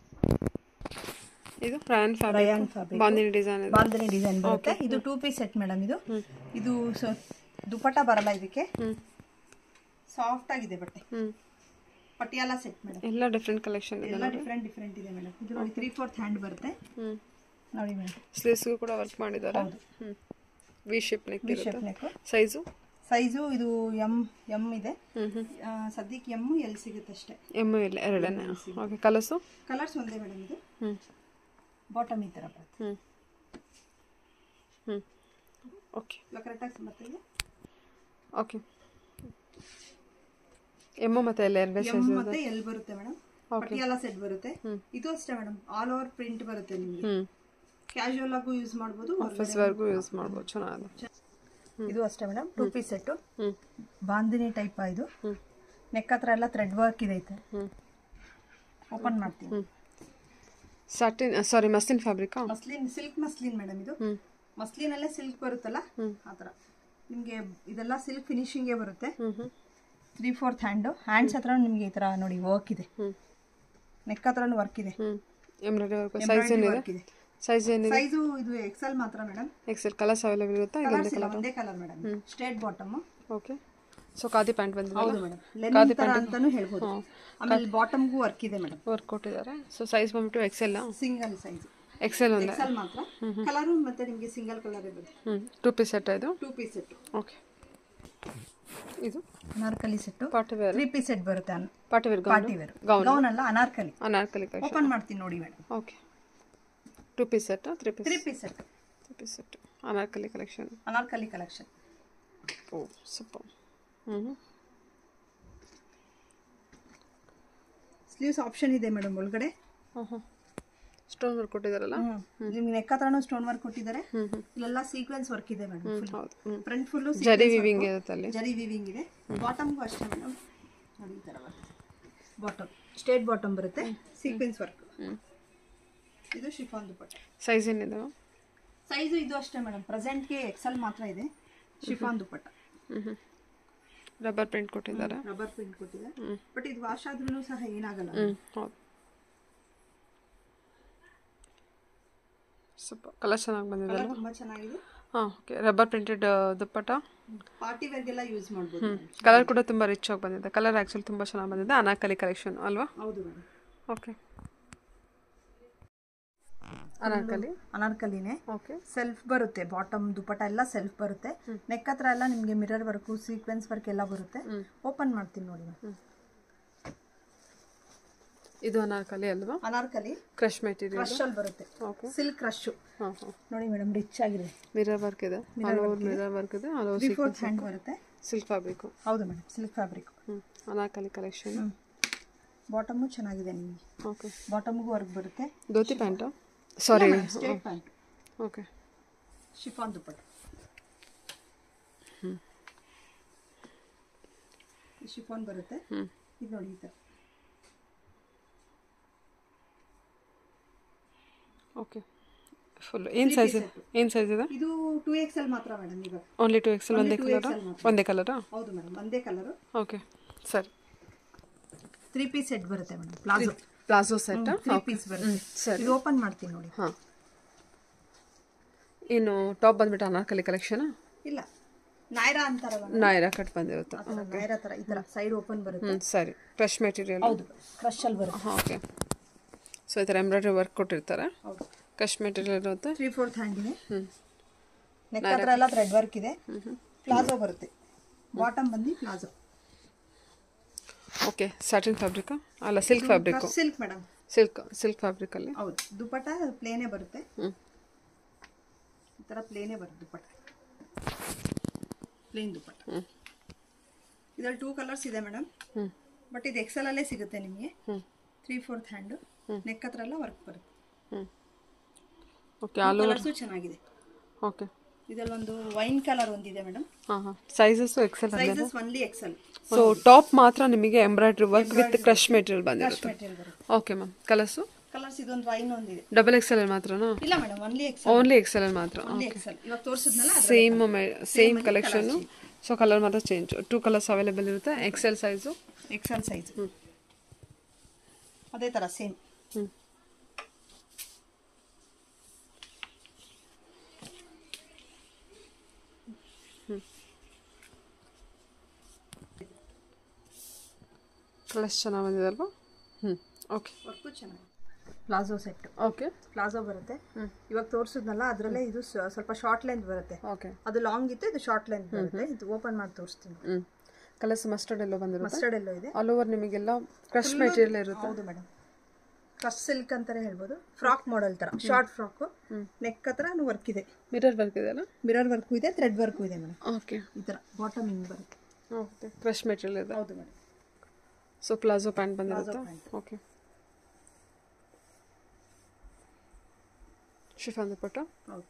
[SPEAKER 1] ಇದು ರಯಾನ್ ಫ್ಯಾಬ್ರಿಕ್ ಬಾಂದಿನಿ ಡಿಸೈನ್ ಇದೆ.
[SPEAKER 2] ಬಾಂದಿನಿ ಡಿಸೈನ್ ಬರುತ್ತೆ. ಇದು ಟೂ ಪೀಸ್ ಸೆಟ್ ಮೇಡಮ್. ಇದು ಇದು ದುಪಟ್ಟ ಬರಲ್ಲ ಇದಕ್ಕೆ. ಸಾಫ್ಟ್ ಆಗಿದೆ ಬಟ್ಟೆ. Patiala set madam.
[SPEAKER 1] ಎಲ್ಲ ಡಿಫರೆಂಟ್ ಕಲೆಕ್ಷನ್ ಇದೆ.
[SPEAKER 2] ಎಲ್ಲ ಡಿಫರೆಂಟ್ ಡಿಫರೆಂಟ್ ಇದೆ ಮೇಡಮ್. ಇದು ನೋಡಿ ತ್ರೀ ಫೋರ್ತ್ ಹ್ಯಾಂಡ್ ಬರುತ್ತೆ. ನೋಡಿ ಮೇಡಮ್,
[SPEAKER 1] ಸ್ಲೀವ್ಸ್ಗೂ ಕೂಡ ವರ್ಕ್ ಮಾಡಿದ್ದಾರೆ. ಹ್ಮ್, ವಿ ಶೇಪ್ ನೆಕ್ ಇರುತ್ತೆ. ಸೈಜು
[SPEAKER 2] ಸೈಜು ಇದು ಎಂ ಎಂ ಇದೆ. ಸದ್ಯಕ್ಕೆ ಎಮ್ ಎಲ್ ಸಿಗುತ್ತೆ ಅಷ್ಟೇ.
[SPEAKER 1] ಎಮ್ ಎಲ್ ಎರಡನೇ. ಓಕೆ, ಕಲರ್ಸು
[SPEAKER 2] ಕಲರ್ಸ್ ಒಂದೇ ಮೇಡಮ್. ಇದು
[SPEAKER 1] ಹ್ಮ್,
[SPEAKER 2] ಬಾಟಮ್ ಈ ಥರ ಬರುತ್ತೆ.
[SPEAKER 1] ಹ್ಮ್ ಹ್ಮ್ ಓಕೆ,
[SPEAKER 2] ಕರೆಕ್ಟಾಗಿ ಬರ್ತಿದೆ.
[SPEAKER 1] ಓಕೆ, ಎಮ್ ಮತ್ತೆ ಎಲ್ ಎರಡು
[SPEAKER 2] ಎಮ್ ಮತ್ತೆ ಎಲ್ ಬರುತ್ತೆ ಮೇಡಮ್. ಪಟಿಯಾಲ ಸೆಟ್ ಬರುತ್ತೆ. ಇದು ಅಷ್ಟೇ ಮೇಡಮ್, ಆಲ್ ಓವರ್ ಪ್ರಿಂಟ್ ಬರುತ್ತೆ ನಿಮಗೆ. ಕ್ಯಾಶುವಲ್ ಆಗು ಯೂಸ್ ಮಾಡಬಹುದು,
[SPEAKER 1] ಆಫೀಸ್ ವರ್ಗೂ ಯೂಸ್ ಮಾಡಬಹುದು. ಚೆನ್ನಾಗಿದೆ.
[SPEAKER 2] ಇದು ಅಷ್ಟೇ madam, two piece set. Bandhani type. ಇದು ನೆಕ್ ಹತ್ರ ಎಲ್ಲ ಥ್ರೆಡ್ ವರ್ಕ್ ಇದೆ. ಓಪನ್ ಮಾಡ್ತೀನಿ.
[SPEAKER 1] ಸಾಟಿನ್ ಸಾರಿ ಮಸ್ಲಿನ್ ಫ್ಯಾಬ್ರಿಕಾ?
[SPEAKER 2] Muslin silk muslin madam. ಇದು ಮಸ್ಲಿನ್ ಅಲ್ಲೇ ಸಿಲ್ಕ್ ಬರುತ್ತಲ್ಲ ಆ ಥರ ನಿಮಗೆ ಇದೆಲ್ಲ ಸಿಲ್ಕ್ ಫಿನಿಶಿಂಗೇ ಬರುತ್ತೆ. Three fourth hand. ಹ್ಯಾಂಡ್ಸ್ ಹತ್ರ ನಿಮಗೆ ಈ ಥರ ನೋಡಿ ವರ್ಕ್ ಇದೆ. ನೆಕ್ ಹತ್ರನೂ ವರ್ಕ್ ಇದೆ.
[SPEAKER 1] Embroidery work. ಸೈಜ್ ಏನಿದೆ? ಸೈಜ್ ಏನಿದೆ?
[SPEAKER 2] ಸೈಜು ಇದು ಎಕ್ಸೆಲ್ ಮಾತ್ರ ಮೇಡಮ್.
[SPEAKER 1] ಎಕ್ಸೆಲ್. ಕಲರ್ಸ್ ಅವೈಲೇಬಲ್ ಇರುತ್ತಾ? ಇದೊಂದೇ ಕಲರ್?
[SPEAKER 2] ಒಂದೇ colour madam. Straight bottom.
[SPEAKER 1] Okay, so khadi pant ಬಂದಿದೆ.
[SPEAKER 2] ಹೌದು ಮೇಡಮ್, ಲೆನಿನ್ ತರ ಅಂತಾನೂ ಹೇಳ್ಬೋದು. ಆಮೇಲೆ ಬಾಟಮ್ಗೂ ವರ್ಕ್ ಇದೆ ಮೇಡಮ್.
[SPEAKER 1] ವರ್ಕ್ ಕೊಟ್ಟಿದ್ದಾರೆ. ಸೊ ಸೈಜ್ ಬಂದ್ಬಿಟ್ಟು ಎಕ್ಸೆಲ್.
[SPEAKER 2] Single size.
[SPEAKER 1] ಎಕ್ಸೆಲ್ ಒಂದೇ
[SPEAKER 2] ಎಕ್ಸೆಲ್ ಮಾತ್ರ. ಕಲರು ಮತ್ತೆ ನಿಮಗೆ ಸಿಂಗಲ್ ಕಲರೇ ಬರುತ್ತೆ.
[SPEAKER 1] ಹ್ಞೂ ಟೂ ಪೀಸ್ ಸೆಟ್ ಇದು
[SPEAKER 2] ಟೂ ಪೀಸ್ ಸೆಟ್.
[SPEAKER 1] ಓಕೆ. ಇದು
[SPEAKER 2] Anarkali set
[SPEAKER 1] party wear
[SPEAKER 2] three piece set ಬರುತ್ತೆ.
[SPEAKER 1] Party wear
[SPEAKER 2] party wear gown ಅಲ್ಲ, ಅನಾರ್ಕಲಿ.
[SPEAKER 1] ಅನಾರ್ಕಲಿ
[SPEAKER 2] ಓಪನ್ ಮಾಡ್ತೀನಿ ನೋಡಿ madam.
[SPEAKER 1] Okay. Two piece set three piece
[SPEAKER 2] three piece set
[SPEAKER 1] three piece set Anarkali collection.
[SPEAKER 2] Anarkali collection.
[SPEAKER 1] Oh super. ಹ್ಞೂ
[SPEAKER 2] sleeves option ಇದೆ madam ಒಳಗಡೆ.
[SPEAKER 1] ಹಾಂ ಹಾಂ stone work ಕೊಟ್ಟಿದ್ದಾರಲ್ಲ.
[SPEAKER 2] ನಿಮ್ಗೆ ನೆಕ್ ಹತ್ರನೂ ಸ್ಟೋನ್ ವರ್ಕ್ ಕೊಟ್ಟಿದ್ದಾರೆ. ಇಲ್ಲೆಲ್ಲ ಸೀಕ್ವೆನ್ಸ್ ವರ್ಕ್ ಇದೆ ಮೇಡಮ್.
[SPEAKER 1] ಹೌದು.
[SPEAKER 2] ಫ್ರಂಟ್ ಫುಲ್ಲು
[SPEAKER 1] ಜರಿ ವಿವಿಂಗ್ ಇರುತ್ತೆ ಅಲ್ಲಿ.
[SPEAKER 2] ಜರಿ ವಿವಿಂಗ್ ಇದೆ. ಬಾಟಮ್ಗೂ ಅಷ್ಟೇ ಮೇಡಮ್. ನೋಡಿ ಈ ಥರ ಬರುತ್ತೆ. ಬಾಟಮ್ ಸ್ಟ್ರೇಟ್ ಬಾಟಮ್ ಬರುತ್ತೆ, ಸೀಕ್ವೆನ್ಸ್ ವರ್ಕ್. ಇದು ಶಿಫಾನ್ ದುಪಟ್ಟ.
[SPEAKER 1] ಸೈಜ್ ಏನಿದೆ?
[SPEAKER 2] ಸೈಜು ಇದು ಅಷ್ಟೇ ಮೇಡಮ್. ಪ್ರೆಸೆಂಟ್ಗೆ ಎಕ್ಸೆಲ್ ಮಾತ್ರ ಇದೆ. ಶಿಫಾನ್ ದುಪಟ್ಟ.
[SPEAKER 1] ಹ್ಞೂ ರಬ್ಬರ್ ಪ್ರಿಂಟ್ ಕೊಟ್ಟಿದ್ದಾರೆ.
[SPEAKER 2] ರಬ್ಬರ್ ಪ್ರಿಂಟ್ ಕೊಟ್ಟಿದ್ದಾರೆ. ಬಟ್ ಇದು ವಾಶ್ ಆದ್ರೂ ಸಹ ಏನಾಗಲ್ಲ.
[SPEAKER 1] ಹೌದು. ಸೂಪರ್. ಕಲರ್ ಚೆನ್ನಾಗಿ ಬಂದಿದೆ ಅಲ್ವಾ?
[SPEAKER 2] ತುಂಬಾ ಚೆನ್ನಾಗಿದೆ.
[SPEAKER 1] ಹಾಂ okay. Rubber printed dupatta
[SPEAKER 2] party ವೇರ್ಗೆಲ್ಲ ಯೂಸ್ ಮಾಡ್ಬೋದು.
[SPEAKER 1] ಕಲರ್ ಕೂಡ ತುಂಬ ರಿಚ್ ಆಗಿ ಬಂದಿದೆ. ಕಲರ್ ಆ್ಯಕ್ಚುಲಿ ತುಂಬ ಚೆನ್ನಾಗಿ ಬಂದಿದೆ. ಅನಾರ್ಕಲಿ ಕಲೆಕ್ಷನ್ ಅಲ್ವಾ?
[SPEAKER 2] ಹೌದು ಮೇಡಮ್.
[SPEAKER 1] ಓಕೆ. ಅನಾರ್ಕಲಿ
[SPEAKER 2] ಅನಾರ್ಕಲಿನೇ.
[SPEAKER 1] ಓಕೆ.
[SPEAKER 2] ಸೆಲ್ಫ್ ಬರುತ್ತೆ. ಬಾಟಮ್ ದುಪಟ್ಟ ಎಲ್ಲ ಸೆಲ್ಫ್ ಬರುತ್ತೆ. ನೆಕ್ ಹತ್ರ ಎಲ್ಲ ನಿಮಗೆ ಮಿರರ್ ವರ್ಕು, ಸೀಕ್ವೆನ್ಸ್ ವರ್ಕ್ ಎಲ್ಲ ಬರುತ್ತೆ. ಓಪನ್ ಮಾಡ್ತೀನಿ ನೋಡಿ ಮ್ಯಾಮ್.
[SPEAKER 1] ಇದು ಅನಾರ್ಕಲಿ ಅಲ್ವಾ?
[SPEAKER 2] Anarkali
[SPEAKER 1] crush material.
[SPEAKER 2] ಕ್ರಶ್ ಅಲ್ಲಿ ಬರುತ್ತೆ.
[SPEAKER 1] ಓಕೆ.
[SPEAKER 2] Silk crush.
[SPEAKER 1] ಹಾಂ ಹಾಂ
[SPEAKER 2] ನೋಡಿ ಮೇಡಮ್, ರಿಚ್ ಆಗಿದೆ.
[SPEAKER 1] ಮಿರರ್ ವರ್ಕ್ ಇದೆ. ಆಲ್ ಓವರ್ ಮಿರರ್ ವರ್ಕ್ ಇದೆ. ಆಲ್ ಓವರ್
[SPEAKER 2] ಸೀಕ್ವೆನ್ಸ್ ಹ್ಯಾಂಡ್ ಬರುತ್ತೆ.
[SPEAKER 1] Silk fabric.
[SPEAKER 2] ಹೌದು ಮೇಡಮ್, ಸಿಲ್ಕ್ ಫ್ಯಾಬ್ರಿಕ್.
[SPEAKER 1] ಹ್ಞೂ ಅನಾರ್ಕಲಿ ಕಲೆಕ್ಷನ್.
[SPEAKER 2] ಬಾಟಮು ಚೆನ್ನಾಗಿದೆ ನಿಮಗೆ.
[SPEAKER 1] ಓಕೆ.
[SPEAKER 2] ಬಾಟಮ್ಗೂ ವರ್ಕ್ ಬರುತ್ತೆ.
[SPEAKER 1] Dhoti pant? Sorry
[SPEAKER 2] straight pant.
[SPEAKER 1] Okay.
[SPEAKER 2] Chiffon dupatta.
[SPEAKER 1] ಹ್ಞೂ
[SPEAKER 2] ಶಿಫಾನ್ ಬರುತ್ತೆ.
[SPEAKER 1] ಹ್ಞೂ
[SPEAKER 2] ಇದು ನೋಡಿ ಈ ಥರ.
[SPEAKER 1] ಓಕೆ. ಫುಲ್ ಏನು ಸೈಜ್ ಏನು ಸೈಜ್ ಇದೆ?
[SPEAKER 2] ಇದು ಟೂ ಎಕ್ಸೆಲ್ ಮಾತ್ರ ಮೇಡಮ್. ಈಗ
[SPEAKER 1] ಓನ್ಲಿ ಟೂ ಎಕ್ಸೆಲ್. ಒಂದೇ ಕಲರ್? ಒಂದೇ ಕಲರಾ?
[SPEAKER 2] ಹೌದು ಮೇಡಮ್, ಒಂದೇ ಕಲರು.
[SPEAKER 1] ಓಕೆ ಸರಿ.
[SPEAKER 2] ತ್ರೀ ಪೀಸ್ ಸೆಟ್ ಬರುತ್ತೆ madam. Palazzo
[SPEAKER 1] palazzo set
[SPEAKER 2] three piece ಬರುತ್ತೆ.
[SPEAKER 1] ಸರಿ.
[SPEAKER 2] ಇದು ಓಪನ್ ಮಾಡ್ತೀನಿ ನೋಡಿ.
[SPEAKER 1] ಹಾಂ. ಏನು ಟಾಪ್ ಬಂದ್ಬಿಟ್ಟು ಅನಾರ್ಕಲಿ ಕಲೆಕ್ಷನ್?
[SPEAKER 2] ಇಲ್ಲ, ನಾಯ್ರಾ ಅಂತಾರಲ್ಲ,
[SPEAKER 1] ನಾಯ್ರಾ ಕಟ್ ಬಂದಿರುತ್ತೆ.
[SPEAKER 2] ನಾಯ್ರಾ ಥರ ಈ ಥರ ಸೈಡ್ ಓಪನ್ ಬರುತ್ತೆ.
[SPEAKER 1] ಹ್ಞೂ ಸರಿ. Crush material.
[SPEAKER 2] ಹೌದು, ಕ್ರಶ್ ಅಲ್ಲಿ ಬರುತ್ತೆ.
[SPEAKER 1] ಹಾಂ ಓಕೆ. ಸೊ ಈ ಥರ ಎಂಬ್ರಾಯ್ಡ್ರಿ ವರ್ಕ್ ಕೊಟ್ಟಿರ್ತಾರೆ.
[SPEAKER 2] ಹೌದು.
[SPEAKER 1] ಕ್ರಶ್ ಮೆಟೀರಿಯಲ್ ಇರುತ್ತೆ.
[SPEAKER 2] ತ್ರೀ ಫೋರ್ತ್ ಹ್ಯಾಂಡ್ ಇದೆ.
[SPEAKER 1] ಹ್ಞೂ
[SPEAKER 2] ನೆಕ್ ಹತ್ರ ಎಲ್ಲ ಥ್ರೆಡ್ ವರ್ಕ್ ಇದೆ. ಪ್ಲಾಜೋ ಬರುತ್ತೆ. ಬಾಟಮ್ ಬಂದು ಪ್ಲಾಜೋ.
[SPEAKER 1] ಓಕೆ. ಸ್ಯಾಟಿನ್ ಫ್ಯಾಬ್ರಿಕ್ ಅಲ್ಲ, silk fabric?
[SPEAKER 2] Silk madam.
[SPEAKER 1] Silk silk ಫ್ಯಾಬ್ರಿಕಲ್ಲಿ.
[SPEAKER 2] ಹೌದು. ದುಪಟ್ಟ ಪ್ಲೇನೇ ಬರುತ್ತೆ.
[SPEAKER 1] ಹ್ಞೂ
[SPEAKER 2] ಈ ಥರ ಪ್ಲೇನೇ ಬರುತ್ತೆ ದುಪಟ್ಟ. ಪ್ಲೇನ್ ದುಪಟ್ಟ.
[SPEAKER 1] ಹ್ಞೂ
[SPEAKER 2] ಇದರಲ್ಲಿ ಟೂ ಕಲರ್ಸ್ ಇದೆ ಮೇಡಮ್.
[SPEAKER 1] ಹ್ಞೂ
[SPEAKER 2] ಬಟ್ ಇದು ಎಕ್ಸೆಲ್ ಅಲ್ಲೇ ಸಿಗುತ್ತೆ ನಿಮಗೆ.
[SPEAKER 1] ಹ್ಞೂ
[SPEAKER 2] ತ್ರೀ ಫೋರ್ತ್ ಹ್ಯಾಂಡು. ನೆಕ್ ಹತ್ರ ಎಲ್ಲ ವರ್ಕ್ ಬರುತ್ತೆ.
[SPEAKER 1] ಹ್ಞೂ ಓಕೆ. ಆಲ್ ಓವರ್
[SPEAKER 2] ಕಲರ್ಸು ಚೆನ್ನಾಗಿದೆ.
[SPEAKER 1] ಓಕೆ.
[SPEAKER 2] ಇದರಲ್ಲಿ ಒಂದು ವೈನ್ ಕಲರ್ ಒಂದಿದೆ ಮೇಡಮ್.
[SPEAKER 1] ಹಾಂ ಹಾಂ. Sizes XL?
[SPEAKER 2] Sizes only XL.
[SPEAKER 1] So top ಮಾತ್ರ ನಿಮಗೆ embroidery work with crush material
[SPEAKER 2] crush
[SPEAKER 1] ಬಂದಿರುತ್ತೆ.
[SPEAKER 2] ಮೆಟೀರಿಯಲ್ ಬರುತ್ತೆ.
[SPEAKER 1] Okay ma'am. ಕಲರ್ಸು?
[SPEAKER 2] ಕಲರ್ಸ್ ಇದೊಂದು ವೈನ್ ಒಂದಿದೆ.
[SPEAKER 1] ಡಬಲ್ ಎಕ್ಸೆಲ್ ಅಲ್ಲಿ ಮಾತ್ರನಾ?
[SPEAKER 2] ಇಲ್ಲ madam, only XL.
[SPEAKER 1] Only XL ಅಲ್ಲಿ ಮಾತ್ರ.
[SPEAKER 2] Only XL. ಇವಾಗ ತೋರಿಸಿದ್ನಲ್ಲ
[SPEAKER 1] same same collection. So colour ಮಾತ್ರ ಚೇಂಜ್. ಟೂ ಕಲರ್ಸ್ ಅವೈಲೇಬಲ್ ಇರುತ್ತೆ. Excel size.
[SPEAKER 2] XL size.
[SPEAKER 1] ಹ್ಞೂ
[SPEAKER 2] ಅದೇ ಥರ ಸೇಮ್.
[SPEAKER 1] ಹ್ಞೂ ಹ್ಞೂ ಕಲರ್ಸ್ ಚೆನ್ನಾಗಿ ಬಂದಿದೆ ಅಲ್ವಾ? ಹ್ಞೂ ಓಕೆ.
[SPEAKER 2] ವರ್ಕು ಚೆನ್ನಾಗಿ. Palazzo set.
[SPEAKER 1] ಓಕೆ.
[SPEAKER 2] ಪ್ಲಾಜೋ ಬರುತ್ತೆ.
[SPEAKER 1] ಹ್ಞೂ
[SPEAKER 2] ಇವಾಗ ತೋರಿಸಿದ್ನಲ್ಲ ಅದರಲ್ಲೇ ಇದು ಸ್ವಲ್ಪ ಶಾರ್ಟ್ ಲೆಂತ್ ಬರುತ್ತೆ.
[SPEAKER 1] ಓಕೆ.
[SPEAKER 2] ಅದು ಲಾಂಗ್ ಇತ್ತು, ಇದು ಶಾರ್ಟ್ ಲೆಂತ್ ಬರುತ್ತೆ. ಇದು ಓಪನ್ ಮಾಡಿ ತೋರಿಸ್ತೀನಿ.
[SPEAKER 1] ಹ್ಞೂ ಕಲರ್ಸ್ ಮಸ್ಟರ್ಡ್ ಎಲ್ಲೋ ಬಂದಿರುತ್ತೆ.
[SPEAKER 2] ಮಸ್ಟರ್ಡ್ ಎಲ್ಲೋ ಇದೆ.
[SPEAKER 1] ಆಲ್ ಓವರ್ ನಿಮಗೆಲ್ಲ ಕ್ರಶ್ ಮೆಟೀರಿಯಲ್ ಇರುತ್ತೆ.
[SPEAKER 2] ಹೌದು ಮೇಡಮ್. ಕ್ರಶ್ ಸಿಲ್ಕ್ ಅಂತಾನೆ ಹೇಳ್ಬೋದು. ಫ್ರಾಕ್ ಮಾಡೆಲ್ ತರ, ಶಾರ್ಟ್ ಫ್ರಾಕ್. ನೆಕ್ ಹತ್ರ ವರ್ಕ್ ಇದೆ.
[SPEAKER 1] ಮಿರರ್ ವರ್ಕ್ ಇದೆ ಅಲ್ಲ?
[SPEAKER 2] ಮಿರರ್ ವರ್ಕು ಇದೆ, ಥ್ರೆಡ್ ವರ್ಕು ಇದೆ ಮೇಡಮ್.
[SPEAKER 1] ಓಕೆ.
[SPEAKER 2] ಈ ಥರ ಬಾಟಮ್ ಹಿಂಗೆ ಬರುತ್ತೆ.
[SPEAKER 1] ಓಕೆ. ಕ್ರಶ್ ಮೆಟೀರಿಯಲ್ ಇದೆ.
[SPEAKER 2] ಹೌದು ಮೇಡಮ್.
[SPEAKER 1] ಸೊ ಪ್ಲಾಜೋ ಪ್ಯಾಂಟ್ ಬಂದಿರುತ್ತೆ. ಓಕೆ. ಶಿಫಾನ್ ದುಪಟ್ಟ.
[SPEAKER 2] ಹೌದು.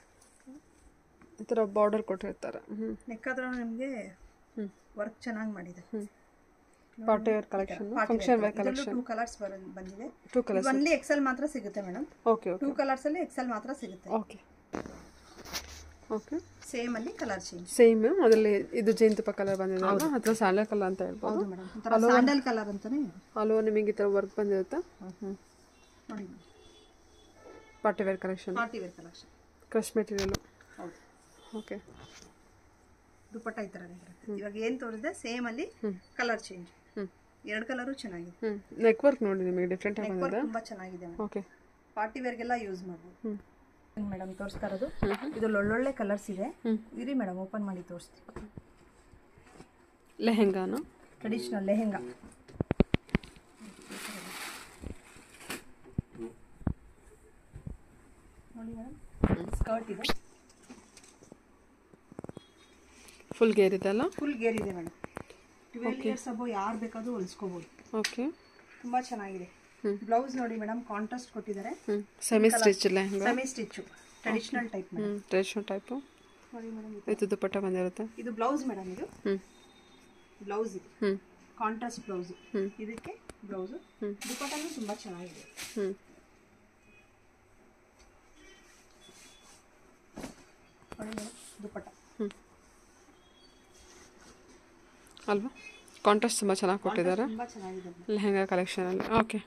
[SPEAKER 1] ಈ ಥರ ಬಾರ್ಡರ್ ಕೊಟ್ಟಿರ್ತಾರೆ. ಹ್ಞೂ
[SPEAKER 2] ನೆಕ್ ಹತ್ರ ನಿಮಗೆ ವರ್ಕ್ ಚೆನ್ನಾಗಿ ಮಾಡಿದೆ.
[SPEAKER 1] ಹ್ಞೂ party wear collection, function wear collection.
[SPEAKER 2] Two colours ಬಂದಿದೆ.
[SPEAKER 1] Two colours.
[SPEAKER 2] ಒನ್ಲಿ ಎಕ್ಸೆಲ್ ಮಾತ್ರ ಸಿಗುತ್ತೆ madam.
[SPEAKER 1] Okay okay.
[SPEAKER 2] Two colours ಅಲ್ಲಿ ಎಕ್ಸೆಲ್ ಮಾತ್ರ ಸಿಗುತ್ತೆ.
[SPEAKER 1] Okay okay.
[SPEAKER 2] ಸೇಮ್ ಅಲ್ಲಿ ಕಲರ್ ಚೇಂಜ್.
[SPEAKER 1] ಸೇಮ್ ಅದರಲ್ಲಿ ಇದು ಜೇನುತುಪ್ಪ ಕಲರ್ ಬಂದಿದೆ ಅಲ್ವಾ? ಅಥವಾ ಸ್ಯಾಂಡಲ್ ಕಲರ್ ಅಂತ ಹೇಳ್ಬೋದು.
[SPEAKER 2] ಹೌದು ಮೇಡಮ್. ಒಂಥರ ಸ್ಯಾಂಡಲ್ ಕಲರ್ ಅಂತಾನೆ.
[SPEAKER 1] ಅಲ್ವಾ ನಿಮಗೆ ಈ ಥರ ವರ್ಕ್ ಬಂದಿರುತ್ತೆ. ಹ್ಞೂ
[SPEAKER 2] ನೋಡಿ
[SPEAKER 1] party wear collection.
[SPEAKER 2] Party wear collection.
[SPEAKER 1] Crush material.
[SPEAKER 2] ಹೌದು.
[SPEAKER 1] ಓಕೆ.
[SPEAKER 2] ದುಪಟ್ಟ ಈ ಥರ ಬರುತ್ತೆ. ಇವಾಗ ಏನು ತೋರಿಸಿದೆ ಸೇಮ್ ಅಲ್ಲಿ ಕಲರ್ ಚೇಂಜ್.
[SPEAKER 1] ಹ್ಞೂ
[SPEAKER 2] ಎರಡು ಕಲರು ಚೆನ್ನಾಗಿದೆ.
[SPEAKER 1] ಹ್ಞೂ ನೆಕ್ ವರ್ಕ್ ನೋಡಿ ನಿಮಗೆ ಡಿಫ್ರೆಂಟ್ ಆಗಿ ಬಂದಿದೆ.
[SPEAKER 2] ತುಂಬಾ ಚೆನ್ನಾಗಿದೆ.
[SPEAKER 1] ಓಕೆ.
[SPEAKER 2] ಪಾರ್ಟಿ ವೇರ್ಗೆಲ್ಲ ಯೂಸ್ ಮಾಡ್ಬೋದು ಮೇಡಮ್. ತೋರಿಸ್ತಾ ಇರೋದು ಇದು ಒಳ್ಳೊಳ್ಳೆ ಕಲರ್ಸ್ ಇದೆ. ಇರಿ ಮೇಡಮ್ ಓಪನ್ ಮಾಡಿ ತೋರಿಸ್ತೀವಿ.
[SPEAKER 1] ಲೆಹೆಂಗಾನ
[SPEAKER 2] ಟ್ರೆಡಿಷನಲ್ ಲೆಹೆಂಗಾ ನೋಡಿ ಮೇಡಮ್. ಸ್ಕರ್ಟ್ ಇದೆ,
[SPEAKER 1] ಫುಲ್ ಗೇರ್ ಇದೆ ಅಲ್ಲ?
[SPEAKER 2] ಫುಲ್ ಗೇರ್ ಇದೆ ಮೇಡಮ್. ಟ್ವೆಲ್ ಇಯರ್ಸ್ ಅಬೋ ಯಾರು ಬೇಕಾದ್ರೂ ಹೊಲಿಸ್ಕೋಬಹುದು.
[SPEAKER 1] ಓಕೆ,
[SPEAKER 2] ತುಂಬಾ ಚೆನ್ನಾಗಿದೆ. ಬ್ಲೌಸ್ ನೋಡಿ ಮೇಡಮ್, ಕಾಂಟ್ರಾಸ್ಟ್ ಕೊಟ್ಟಿದ್ದಾರೆ.
[SPEAKER 1] Semi stitch lehenga,
[SPEAKER 2] semi stitch traditional type madam.
[SPEAKER 1] Traditional type
[SPEAKER 2] ನೋಡಿ ಮೇಡಮ್.
[SPEAKER 1] ಇದು ದುಪಟ್ಟ ಬಂದಿರುತ್ತೆ.
[SPEAKER 2] ಇದು ಬ್ಲೌಸ್ ಮೇಡಮ್. ಇದು
[SPEAKER 1] ಹ್ಮ್
[SPEAKER 2] ಬ್ಲೌಸ್ ಇದು
[SPEAKER 1] ಹ್ಮ್
[SPEAKER 2] ಕಾಂಟ್ರಾಸ್ಟ್ ಬ್ಲೌಸ್. ಇದಕ್ಕೆ ಬ್ಲೌಸ್. ದುಪಟ್ಟನು ತುಂಬಾ ಚೆನ್ನಾಗಿದೆ.
[SPEAKER 1] ಹ್ಮ್
[SPEAKER 2] ನೋಡಿ ಮೇಡಮ್ ದುಪಟ್ಟ
[SPEAKER 1] ಹ್ಮ್ ಅಲ್ವಾ? ಕಾಂಟ್ರಾಸ್ಟ್ ತುಂಬ ಚೆನ್ನಾಗಿ ಕೊಟ್ಟಿದ್ದಾರೆ
[SPEAKER 2] ತುಂಬಾ ಚೆನ್ನಾಗಿದೆ
[SPEAKER 1] ಲೆಹೆಂಗಾ ಕಲೆಕ್ಷನಲ್ಲಿ. Okay,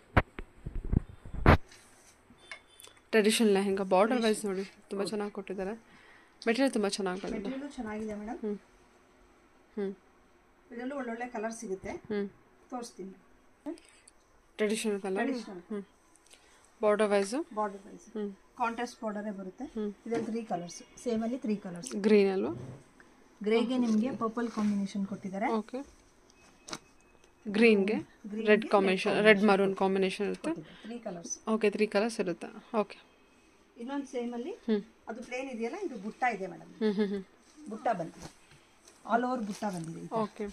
[SPEAKER 1] traditional lehenga border wise ನೋಡಿ ತುಂಬ ಚೆನ್ನಾಗಿ ಕೊಟ್ಟಿದ್ದಾರೆ. ಮೆಟೀರಿಯಲ್ ತುಂಬ ಚೆನ್ನಾಗಿ ಬಂದಿದೆ.
[SPEAKER 2] ಮೆಟೀರಿಯಲ್ ಚೆನ್ನಾಗಿದೆ ಮೇಡಮ್.
[SPEAKER 1] ಹ್ಞೂ ಹ್ಞೂ
[SPEAKER 2] ಇದರಲ್ಲೂ ಒಳ್ಳೊಳ್ಳೆ ಕಲರ್ಸ್ ಸಿಗುತ್ತೆ.
[SPEAKER 1] ಹ್ಞೂ
[SPEAKER 2] ತೋರಿಸ್ತೀನಿ.
[SPEAKER 1] Traditional colour.
[SPEAKER 2] ಟ್ರೆಡಿಷನಲ್
[SPEAKER 1] ಹ್ಞೂ ಬಾರ್ಡರ್ ವೈಸು
[SPEAKER 2] ಬಾರ್ಡರ್ ವೈಸ್
[SPEAKER 1] ಹ್ಞೂ
[SPEAKER 2] ಕಾಂಟ್ರಾಸ್ಟ್ ಬಾರ್ಡರೇ ಬರುತ್ತೆ. ಇದರಲ್ಲಿ ತ್ರೀ ಕಲರ್ಸ್, ಸೇಮ್ ಅಲ್ಲಿ ತ್ರೀ ಕಲರ್ಸ್.
[SPEAKER 1] ಗ್ರೀನ್ ಅಲ್ವಾ?
[SPEAKER 2] ಗ್ರೇಗೆ ನಿಮಗೆ ಪರ್ಪಲ್ ಕಾಂಬಿನೇಷನ್ ಕೊಟ್ಟಿದ್ದಾರೆ.
[SPEAKER 1] ಓಕೆ, ಗ್ರೀನ್ಗೆ red combination, red maroon combination ಇರುತ್ತೆ.
[SPEAKER 2] Three colours.
[SPEAKER 1] Okay, three colours ಇರುತ್ತೆ. ಓಕೆ,
[SPEAKER 2] ಇನ್ನೊಂದು ಸೇಮ್ ಅಲ್ಲಿ
[SPEAKER 1] ಹ್ಞೂ
[SPEAKER 2] ಅದು ಪ್ಲೇನ್ ಇದೆಯಲ್ಲ, ಇದು ಬುಟ್ಟ ಇದೆ ಮೇಡಮ್.
[SPEAKER 1] ಹ್ಞೂ ಹ್ಞೂ ಹ್ಞೂ
[SPEAKER 2] ಬುಟ್ಟ ಬಂದಿದೆ, ಆಲ್ ಓವರ್ ಬುಟ್ಟ ಬಂದಿದೆ.
[SPEAKER 1] ಓಕೆ,